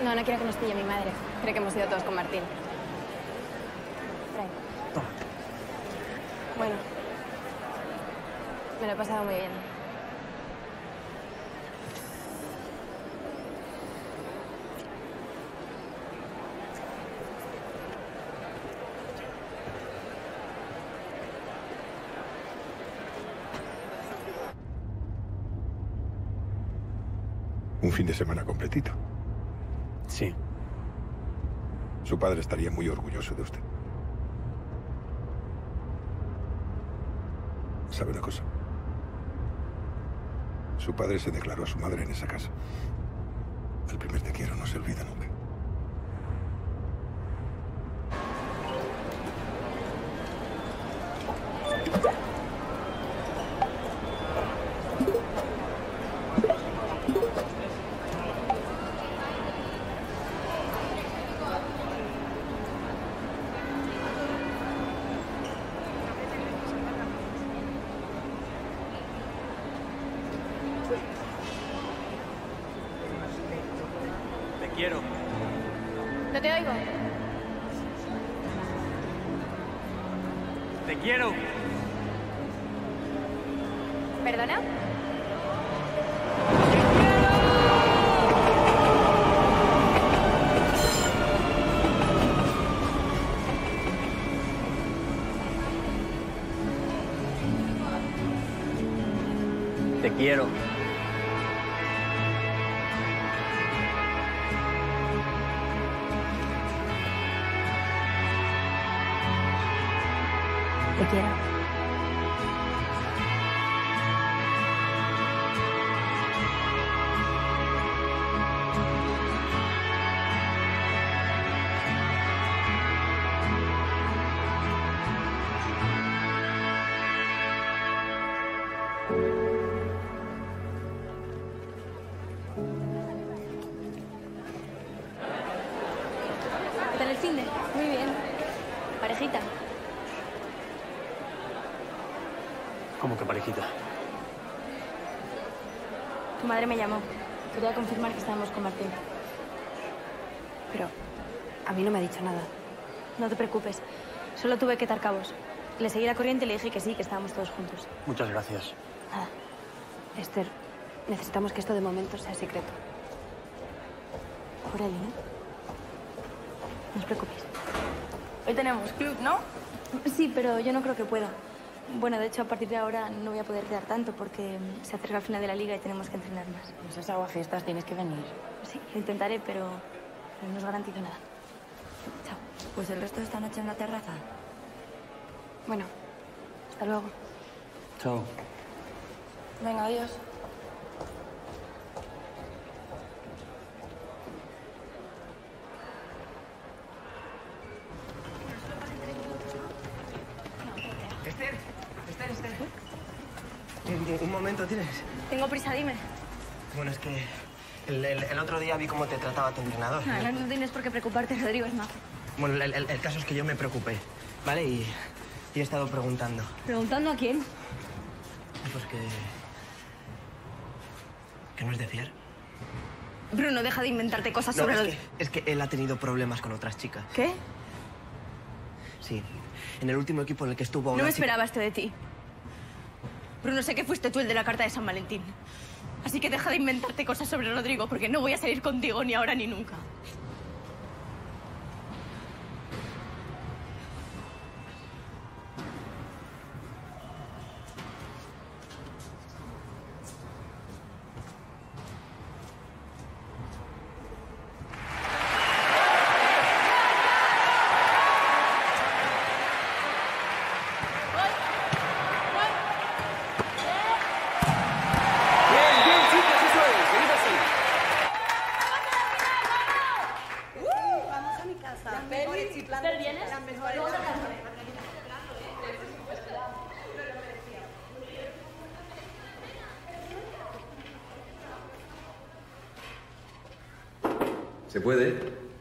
No, no quiero que nos pille mi madre. Cree que hemos ido todos con Martín. Trae. Bueno. Me lo he pasado muy bien. Un fin de semana completito. Sí. Su padre estaría muy orgulloso de usted. ¿Sabe una cosa? Su padre se declaró a su madre en esa casa. El primer te quiero no se olvida nunca. Te quiero. No te oigo. Te quiero. ¿Perdona? Te quiero. Te quiero. ¿Qué tal el finde? Muy bien. Parejita. ¿Cómo que parejita? Tu madre me llamó. Quería confirmar que estábamos con Martín. Pero a mí no me ha dicho nada. No te preocupes. Solo tuve que atar cabos. Le seguí la corriente y le dije que sí, que estábamos todos juntos. Muchas gracias. Nada. Esther, necesitamos que esto de momento sea secreto. Por Eli, ¿eh? No os preocupéis. Hoy tenemos club, ¿no? Sí, pero yo no creo que pueda. Bueno, de hecho, a partir de ahora no voy a poder quedar tanto porque se acerca el final de la liga y tenemos que entrenar más. Pues es aguafiestas, tienes que venir. Sí, lo intentaré, pero no os garantizo nada. Chao. Pues el resto de esta noche en la terraza. Bueno, hasta luego. Chao. Venga, adiós. Un momento, ¿tienes? Tengo prisa, dime. Bueno, es que el otro día vi cómo te trataba tu entrenador. No tienes por qué preocuparte, Rodrigo, es majo. Bueno, el caso es que yo me preocupé, ¿vale? Y he estado preguntando. ¿Preguntando a quién? Pues que no es de fiar. Bruno, deja de inventarte cosas sobre lo... Es que él ha tenido problemas con otras chicas. ¿Qué? Sí. En el último equipo en el que estuvo... No me esperaba esto de ti. Bruno, sé que fuiste tú el de la carta de San Valentín. Así que deja de inventarte cosas sobre Rodrigo, porque no voy a salir contigo ni ahora ni nunca. ¿Se puede?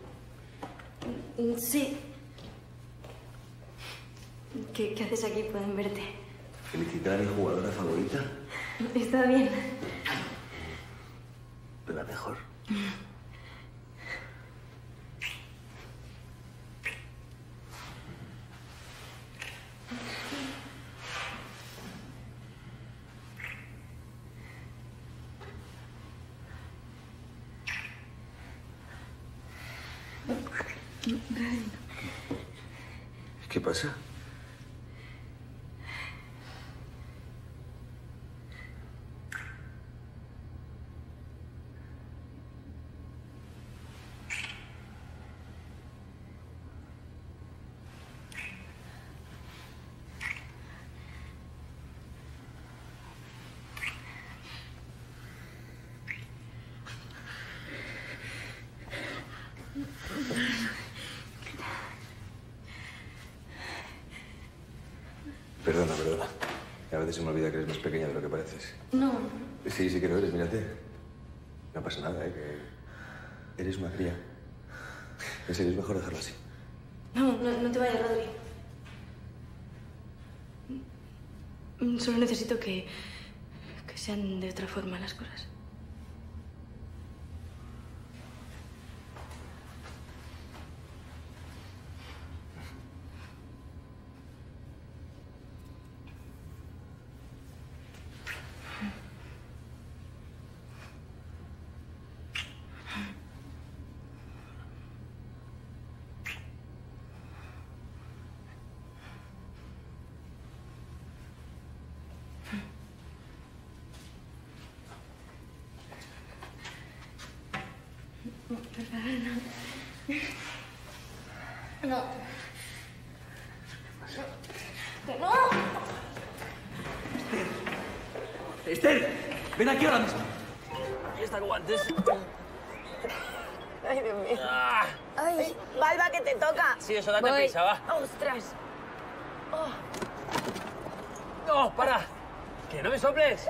Sí. ¿Qué haces aquí? Pueden verte. Felicitar a mi jugadora favorita. Está bien. Pero la mejor. ¿Qué pasa? Perdona. A veces se me olvida que eres más pequeña de lo que pareces. No. Sí que lo eres, mírate. No pasa nada, que eres una cría. En serio, es mejor dejarlo así. No te vayas, Rodri. Solo necesito que sean de otra forma las cosas. No. ¡Que no! ¡Esther! ¡Ven aquí ahora mismo! Aquí está guantes. Ay, Dios mío. Ah. Ay, Balba, que te toca. Sí, eso, date Voy. prisa, va. ¡Ostras! Oh. ¡No, para! ¡Que no me soples!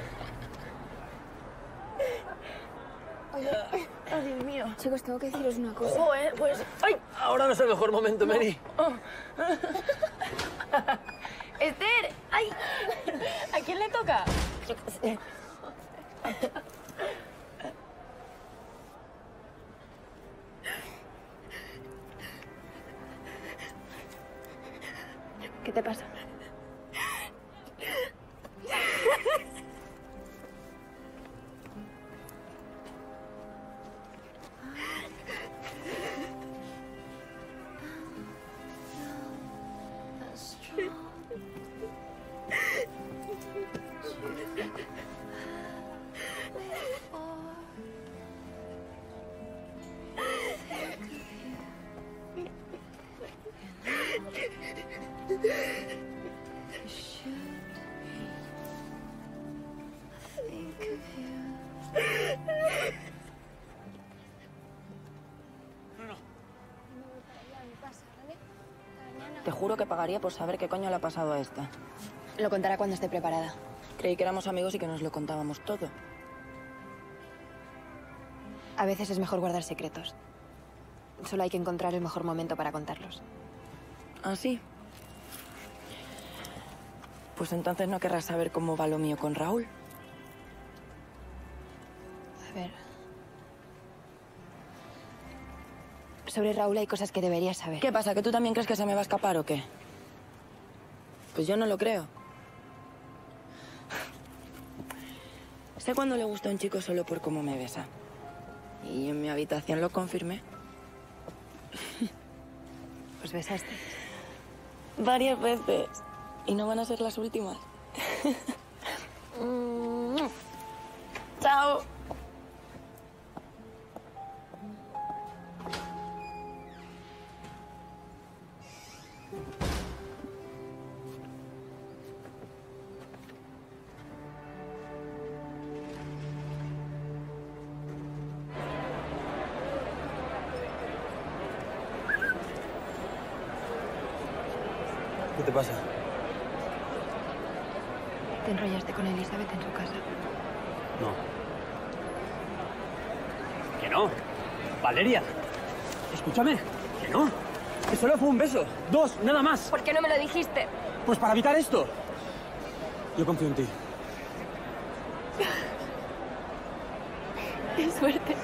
Ay, Dios mío. Chicos, tengo que deciros una cosa. Joder, pues... ¡Ay! Ahora no es el mejor momento, Mary. Oh. ¡Esther! ¡Ay! ¿A quién le toca? Yo qué sé. ¿Qué te pasa? Te juro que pagaría por saber qué coño le ha pasado a esta. Lo contará cuando esté preparada. Creí que éramos amigos y que nos lo contábamos todo. A veces es mejor guardar secretos. Solo hay que encontrar el mejor momento para contarlos. ¿Ah, sí? Pues entonces no querrás saber cómo va lo mío con Raúl. A ver. Sobre Raúl hay cosas que deberías saber. ¿Qué pasa? ¿Que tú también crees que se me va a escapar o qué? Pues yo no lo creo. Sé cuándo le gusta a un chico solo por cómo me besa. Y en mi habitación lo confirmé. Pues besaste. Varias veces. Y no van a ser las últimas. Chao. ¿Qué te pasa? ¿Te enrollaste con Elizabeth en su casa? No. Que no. Valeria. Escúchame. Que no. Que solo fue un beso. 2, nada más. ¿Por qué no me lo dijiste? Pues para evitar esto. Yo confío en ti. ¡Qué suerte!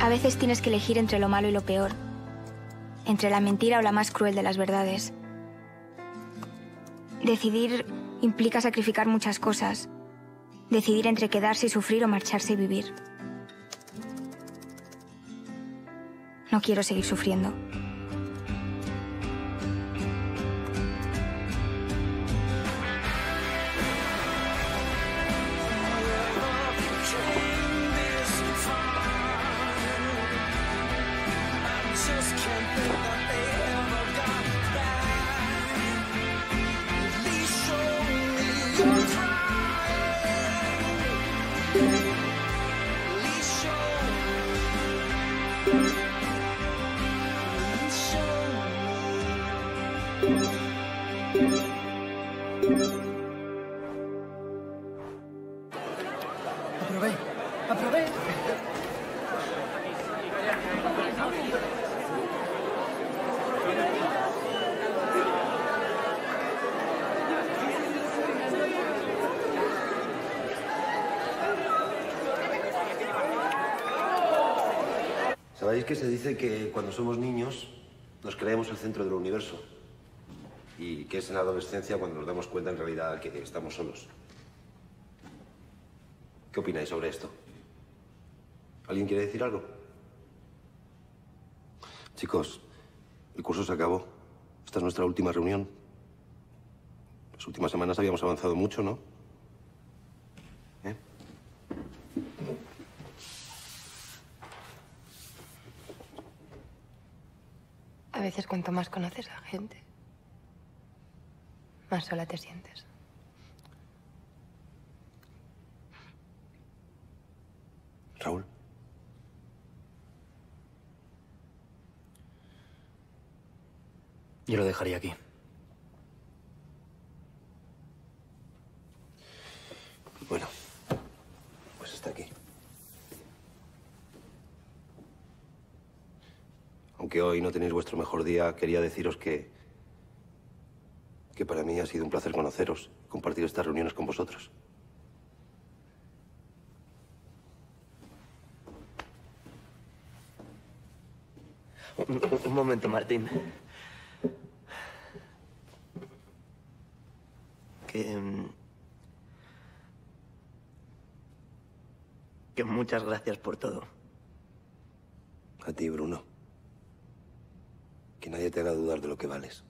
A veces tienes que elegir entre lo malo y lo peor, entre la mentira o la más cruel de las verdades. Decidir implica sacrificar muchas cosas. Decidir entre quedarse y sufrir o marcharse y vivir. No quiero seguir sufriendo. Aprobé. ¿Sabéis que se dice que cuando somos niños nos creemos el centro del universo? Y que es en la adolescencia cuando nos damos cuenta en realidad que estamos solos. ¿Qué opináis sobre esto? ¿Alguien quiere decir algo? Chicos, el curso se acabó. Esta es nuestra última reunión. Las últimas semanas habíamos avanzado mucho, ¿no? ¿Eh? A veces cuanto más conoces a gente, más sola te sientes. Raúl. Yo lo dejaría aquí. Bueno, pues hasta aquí. Aunque hoy no tenéis vuestro mejor día, quería deciros que para mí ha sido un placer conoceros, compartir estas reuniones con vosotros. Un momento, Martín. Que muchas gracias por todo. A ti, Bruno. Que nadie te haga dudar de lo que vales.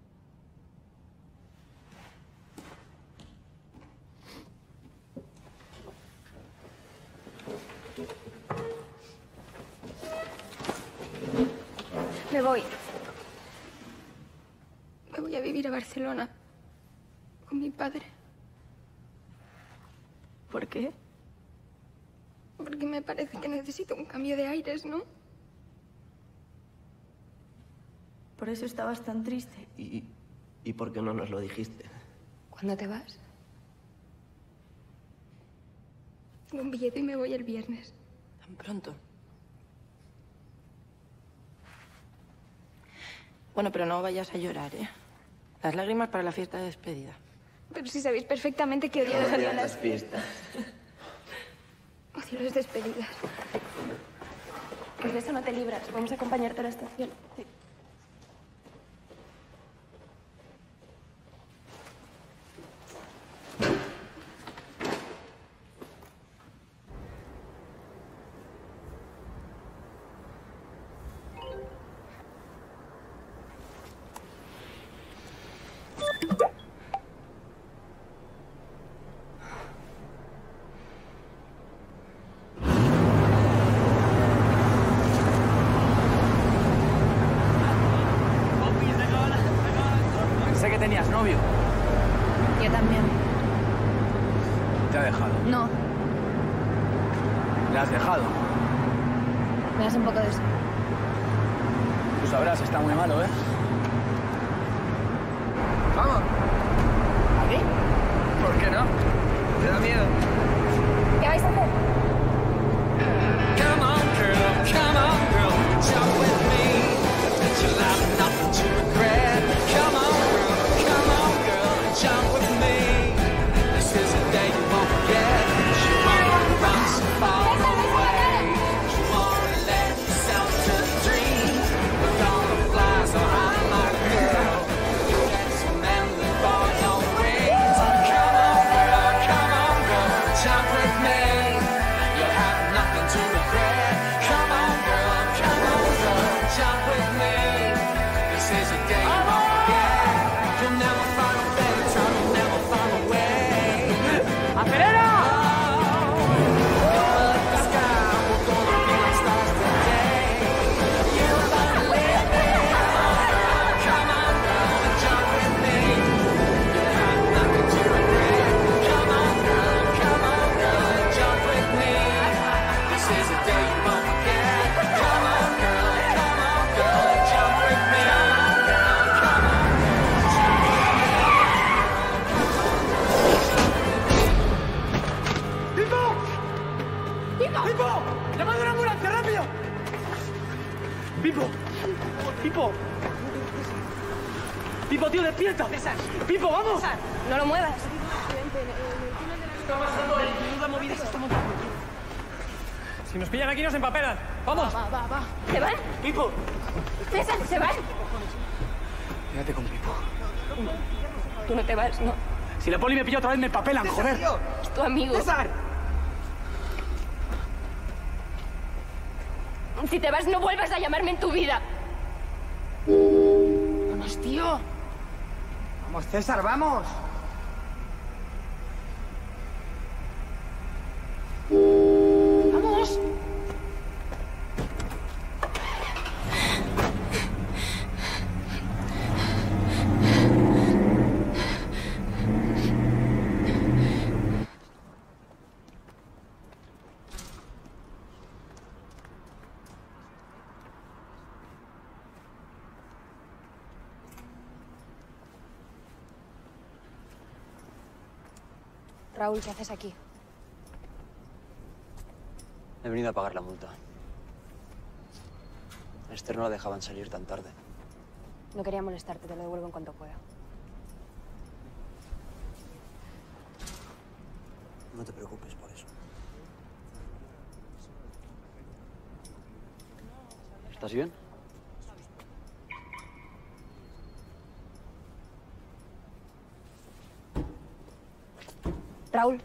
Me voy. Me voy a vivir a Barcelona con mi padre. ¿Por qué? Porque me parece que necesito un cambio de aires, ¿no? Por eso estabas tan triste. ¿Y por qué no nos lo dijiste? ¿Cuándo te vas? Tengo un billete y me voy el viernes. ¿Tan pronto? Bueno, pero no vayas a llorar, ¿eh? Las lágrimas para la fiesta de despedida. Pero si sabéis perfectamente que odio las fiestas. Odio las despedidas. Pues de eso no te libras. Vamos a acompañarte a la estación. Sí. Pensé que tenías novio. Yo también. Te ha dejado. No, ¿Le has dejado? me das un poco de eso. Tú sabrás, está muy malo, ¿eh? ¡Vamos! ¿Aquí? ¿Por qué no? ¿Te da miedo? ¿Qué vais a hacer? Come on, girl, jump with me. Bet you'll have nothing to regret. Come on, girl, jump with me. This is a day you won't forget. You won't run so far away. You won't let puerta! ¡César! ¡Pipo, vamos! César, no lo muevas. Está pasando ahí. Menuda movida se está montando. Si nos pillan aquí, nos empapelan. ¡Vamos! Va. ¿Se van? ¡Pipo! ¡César, se van! Quédate con Pipo. Tú no te vas, ¿no? Si la poli me pilla otra vez, me empapelan, joder. Es tu amigo. ¡César! Si te vas, no vuelvas a llamarme en tu vida. ¡Vamos, tío! ¡Vamos, César, vamos! ¡Vamos! Raúl, ¿qué haces aquí? He venido a pagar la multa. A Esther no la dejaban salir tan tarde. No quería molestarte, te lo devuelvo en cuanto pueda. No te preocupes por eso. ¿Estás bien? Raúl.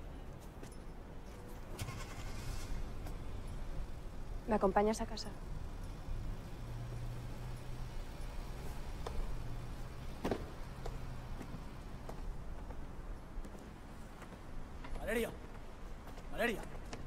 ¿Me acompañas a casa? Valeria. Valeria.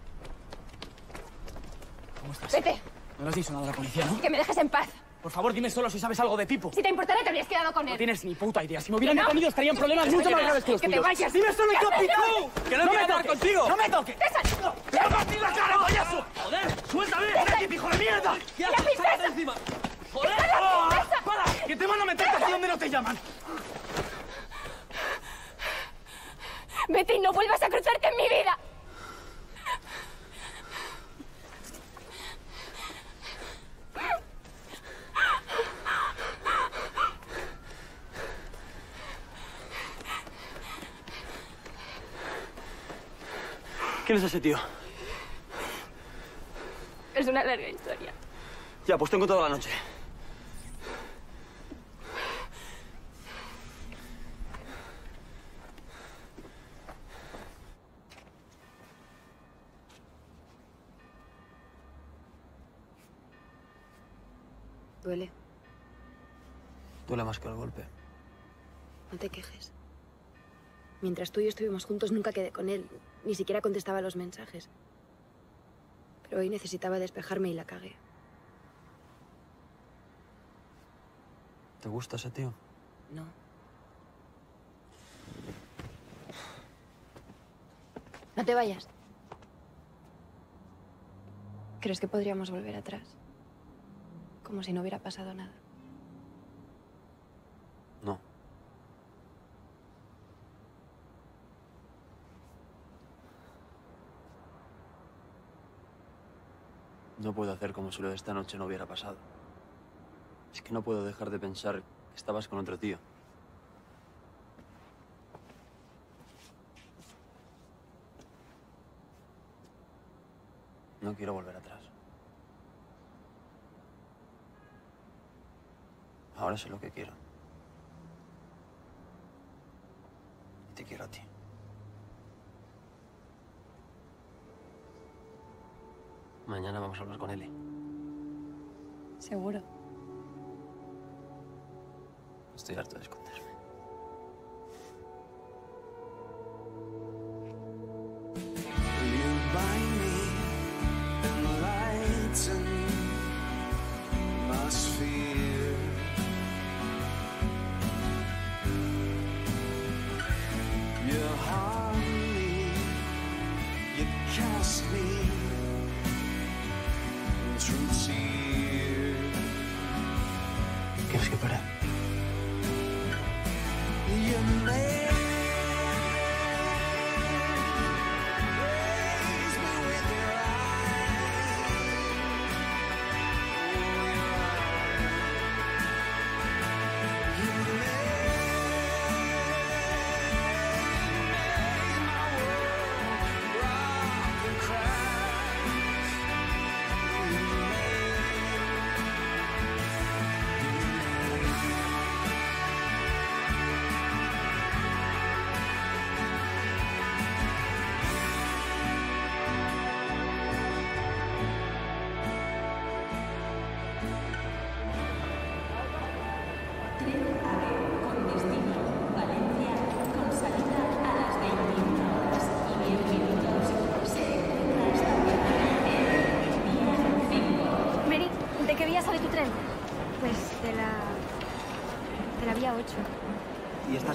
¿Cómo estás? Vete. No le has dicho nada a la policía, ¿no? Que me dejes en paz. Por favor, dime solo si sabes algo de Pipo. Si te importara, te habrías quedado con él. No tienes ni puta idea. Si me hubieran ¿Que no? detenido, estarían problemas mucho más graves que los Que te tuyos. vayas. ¡Dime solo ¿Qué yo, haces? Pipo! ¡Que no quiero hablar contigo! ¡No me toques! ¡César! ¡No! ¡Te voy a partir la cara, payaso! ¡Joder! ¡Suéltame! ¡César! ¡Hijo de mierda! ¿Qué haces? ¡Sácate encima! ¡Joder! ¡Para! ¡Que te van a meterte aquí donde no te llaman! Vete y no vuelvas a cruzarte en mi vida. ¿Quién es ese tío? Es una larga historia. Ya, pues tengo toda la noche. Duele. Duele más que el golpe. No te quejes. Mientras tú y yo estuvimos juntos, nunca quedé con él. Ni siquiera contestaba los mensajes. Pero hoy necesitaba despejarme y la cagué. ¿Te gusta ese tío? No. No te vayas. ¿Crees que podríamos volver atrás? Como si no hubiera pasado nada. No. No puedo hacer como si lo de esta noche no hubiera pasado. Es que no puedo dejar de pensar que estabas con otro tío. No quiero volver atrás. Ahora sé lo que quiero. Y te quiero a ti. Mañana vamos a hablar con Eli. Seguro. Estoy harto de esconderme. ¿Quieres que pare?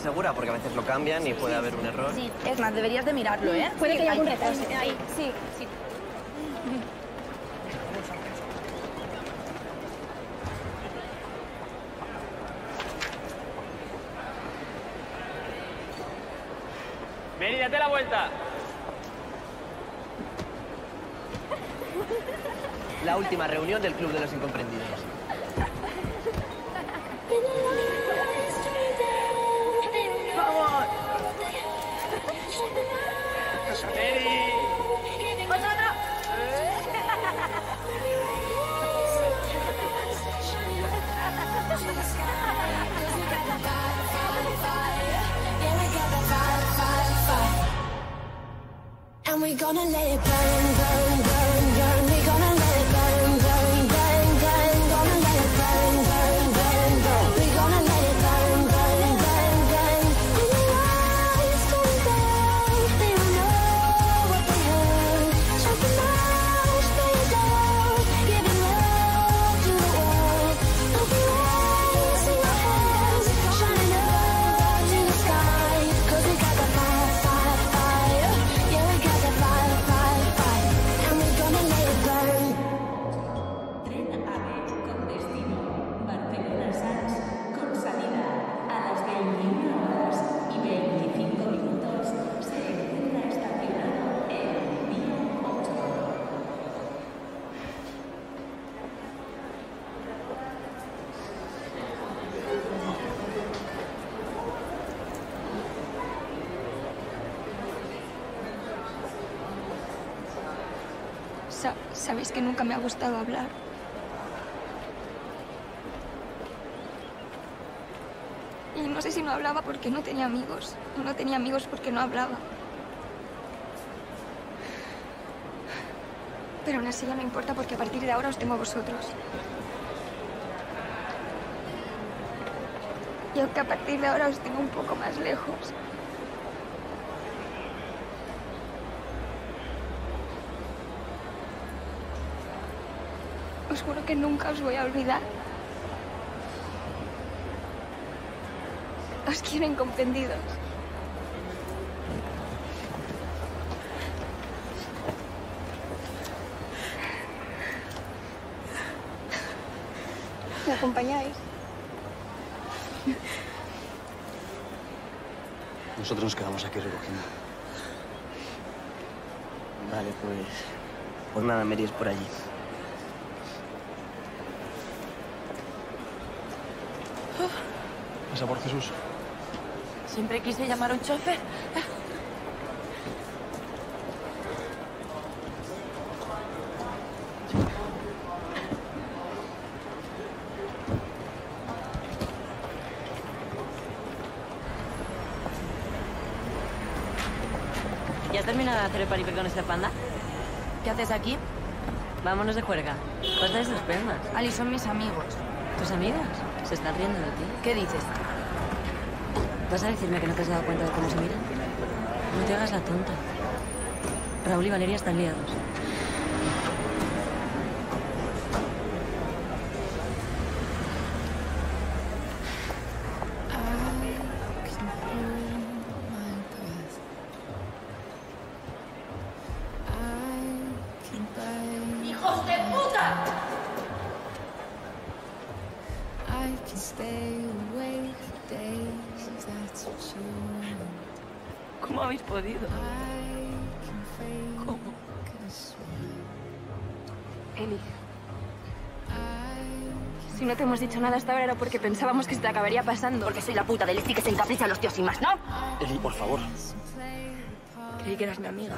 segura porque a veces lo cambian y puede haber un error. Sí, es más, deberías de mirarlo, ¿eh? Puede Sí, que haya algún ahí, retraso. ahí. Sí, sí. Mary, date la vuelta. La última reunión del Club de los Incomprendidos. ¡Vamos! Mary. ¡Vosotros! And we're gonna let it burn, burn, burn, burn. We're gonna let it burn, burn, burn, burn. Gonna let it burn, burn, burn, burn. We're gonna let it burn, burn, burn, burn. And the lights come down, they don't know what they heard. Shut the mouth, stay down, giving love to the world. Open eyes in your hands, shining up to the sky. 'Cause we got the fire, fire, fire. Yeah, we got the fire, fire, fire. And we're gonna let it burn. Tren AVE con destino Barcelona-Sants con salida a las 21 horas y 25 minutos. Se encuentra estacionado en vía 8. Sabéis que nunca me ha gustado hablar. Y no sé si no hablaba porque no tenía amigos. O no tenía amigos porque no hablaba. Pero aún así ya no importa porque a partir de ahora os tengo a vosotros. Y aunque a partir de ahora os tengo un poco más lejos, os juro que nunca os voy a olvidar. Os quiero incomprendidos. ¿Me acompañáis? Nosotros nos quedamos aquí recogiendo. Vale, pues nada, Mary es por allí. Pasa por Jesús. Siempre quise llamar a un chofer. ¿Ya has terminado de hacer el paripé con esta panda? ¿Qué haces aquí? Vámonos de juerga. Basta de sus pernas. Ali, son mis amigos. ¿Tus amigas? Se están riendo de ti. ¿Qué dices? ¿Vas a decirme que no te has dado cuenta de cómo se miran? No te hagas la tonta. Raúl y Valeria están liados. ¡Hijos de puta! ¿Cómo habéis podido? ¿Cómo? Eli. Si no te hemos dicho nada hasta ahora era porque pensábamos que se te acabaría pasando. Porque soy la puta de Lizzy que se encapricha a los tíos y más, ¿no? Eli, por favor. Creí que eras mi amiga.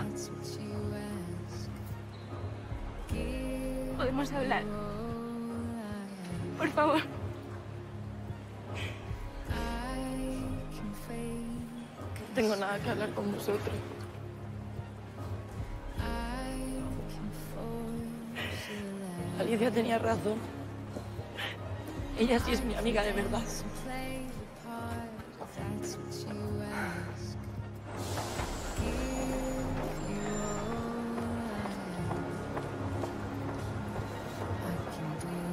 ¿Podemos hablar? Por favor. No tengo nada que hablar con vosotros. Alicia tenía razón. Ella sí es mi amiga de verdad.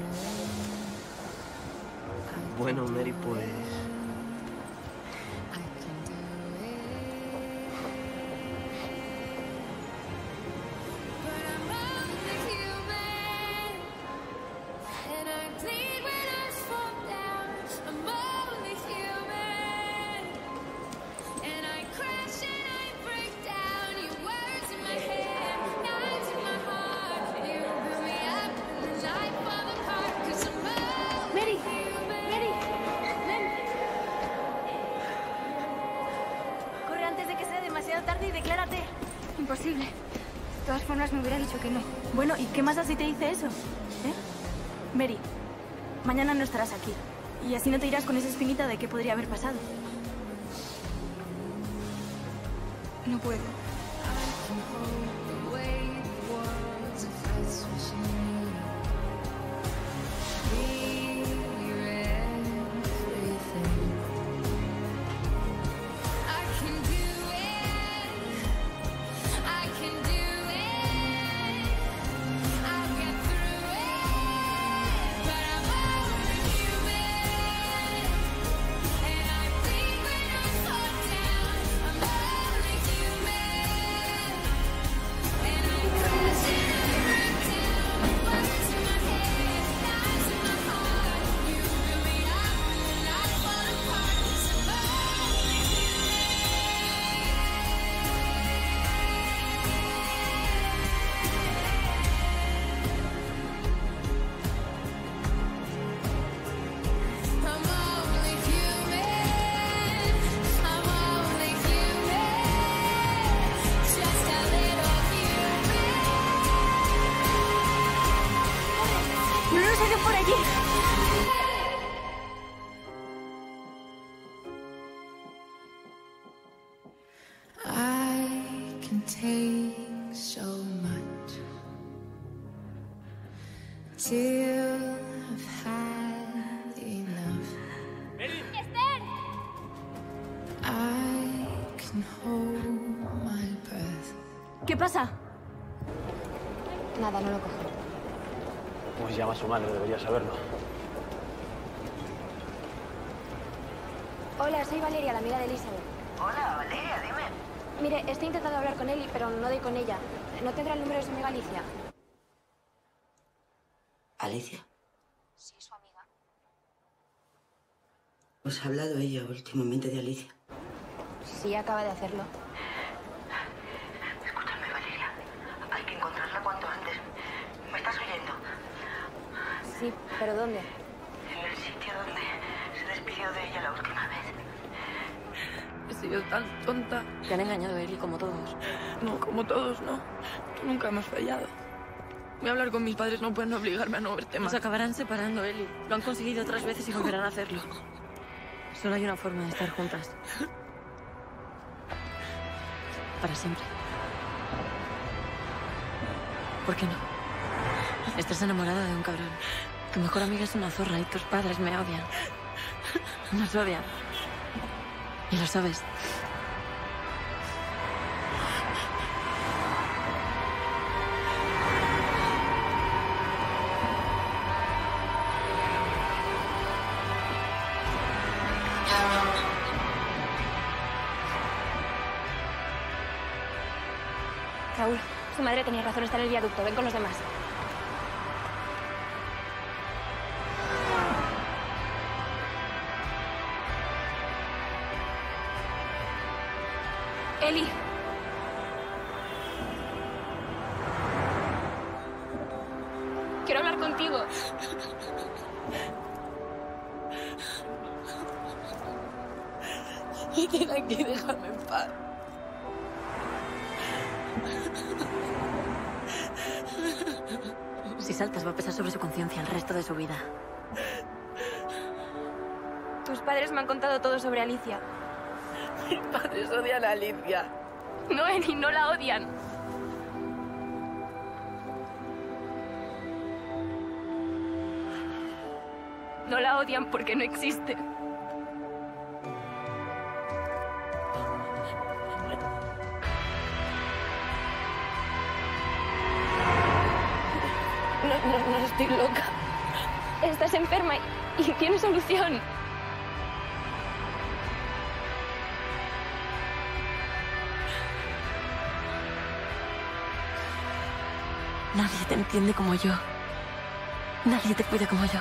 Bueno, Mary, tarde y declárate. Imposible. De todas formas, me hubiera dicho que no. Bueno, ¿y qué más da si te dice eso? ¿Eh? Mary, mañana no estarás aquí. Y así no te irás con esa espinita de qué podría haber pasado. No puedo. por allí. I can take so much till I've had enough. I can hold my breath. ¿Qué pasa? Nada, no lo cojo. Pues llama a su madre, debería saberlo. Hola, soy Valeria, la amiga de Elizabeth. Hola, Valeria, dime. Mire, estoy intentando hablar con él, pero no doy con ella. ¿No tendrá el número de su amiga Alicia? ¿Alicia? Sí, su amiga. ¿Os ha hablado ella últimamente de Alicia? Sí, acaba de hacerlo. Escúchame, Valeria. Hay que encontrarla cuanto antes. ¿Me estás oyendo? Sí, ¿pero dónde? En el sitio donde se despidió de ella la última vez. He sido tan tonta. Te han engañado, Eli, como todos. No, como todos, no. Tú nunca me has fallado. Voy a hablar con mis padres, no pueden obligarme a no verte más. Nos acabarán separando, Eli. Lo han conseguido otras veces y volverán a hacerlo. Solo hay una forma de estar juntas. Para siempre. ¿Por qué no? Estás enamorada de un cabrón. Tu mejor amiga es una zorra y tus padres me odian. Nos odian. Y lo sabes. Raúl, su madre tenía razón, está en el viaducto. Ven con los demás. Eli. Quiero hablar contigo. Ven aquí, déjame en paz. Si saltas va a pesar sobre su conciencia el resto de su vida. Tus padres me han contado todo sobre Alicia. Mis padres odian a Alicia. No, Eli, no la odian. No la odian porque no existe. No estoy loca. Estás enferma y tienes solución. Nadie te entiende como yo. Nadie te cuida como yo.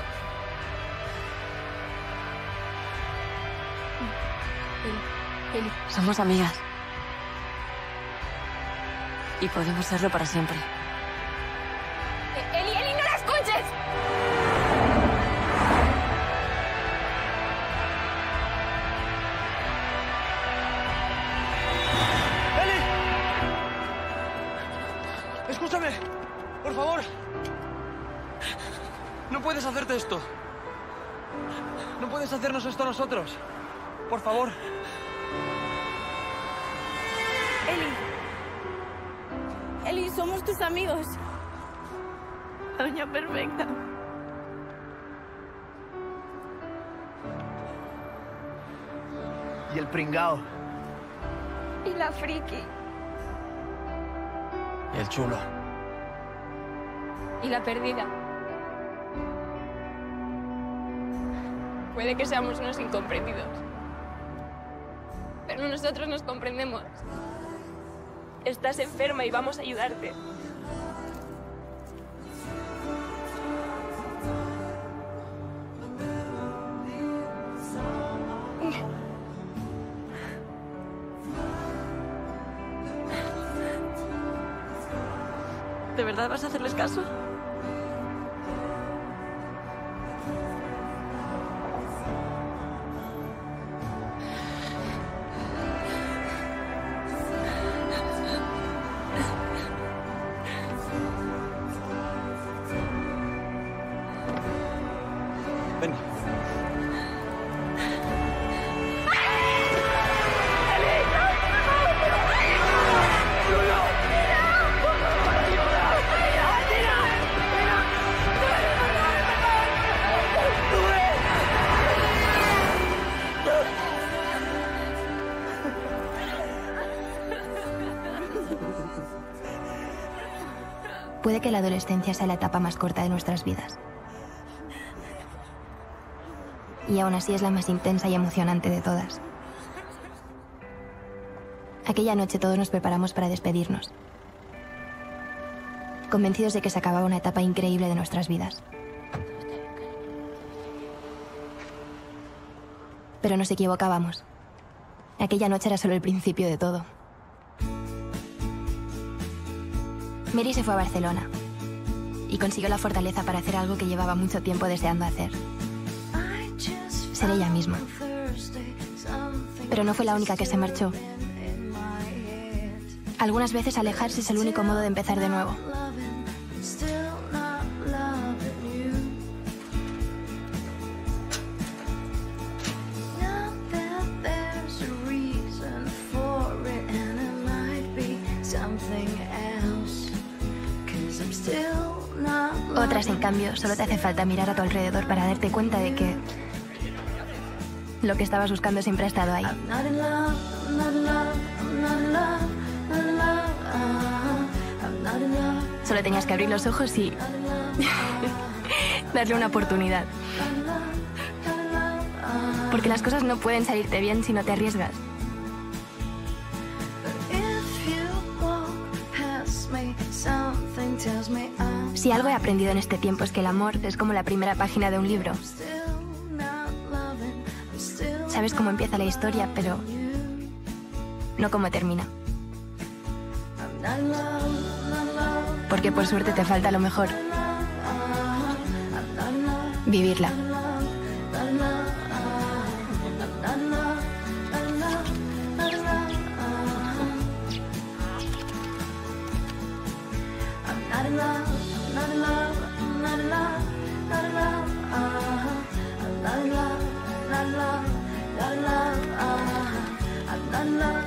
Eli. Somos amigas. Y podemos serlo para siempre. Eli, Eli, no la escuches. ¡Eli! puedes hacerte esto. No puedes hacernos esto a nosotros. Por favor. Eli, somos tus amigos. La doña perfecta. Y el pringao. Y la friki. Y el chulo. Y la perdida. Puede que seamos unos incomprendidos. Pero nosotros nos comprendemos. Estás enferma y vamos a ayudarte. ¿De verdad vas a hacerles caso? Ven. Puede que la adolescencia sea la etapa más corta de nuestras vidas. Y aún así es la más intensa y emocionante de todas. Aquella noche todos nos preparamos para despedirnos, convencidos de que se acababa una etapa increíble de nuestras vidas. Pero nos equivocábamos. Aquella noche era solo el principio de todo. Mary se fue a Barcelona y consiguió la fortaleza para hacer algo que llevaba mucho tiempo deseando hacer. Ser ella misma. Pero no fue la única que se marchó. Algunas veces alejarse es el único modo de empezar de nuevo. Otras, en cambio, solo te hace falta mirar a tu alrededor para darte cuenta de que lo que estabas buscando siempre ha estado ahí. Solo tenías que abrir los ojos y darle una oportunidad. Porque las cosas no pueden salirte bien si no te arriesgas. Si algo he aprendido en este tiempo es que el amor es como la primera página de un libro. Sabes cómo empieza la historia, pero no cómo termina. Porque por suerte te falta lo mejor. Vivirla. La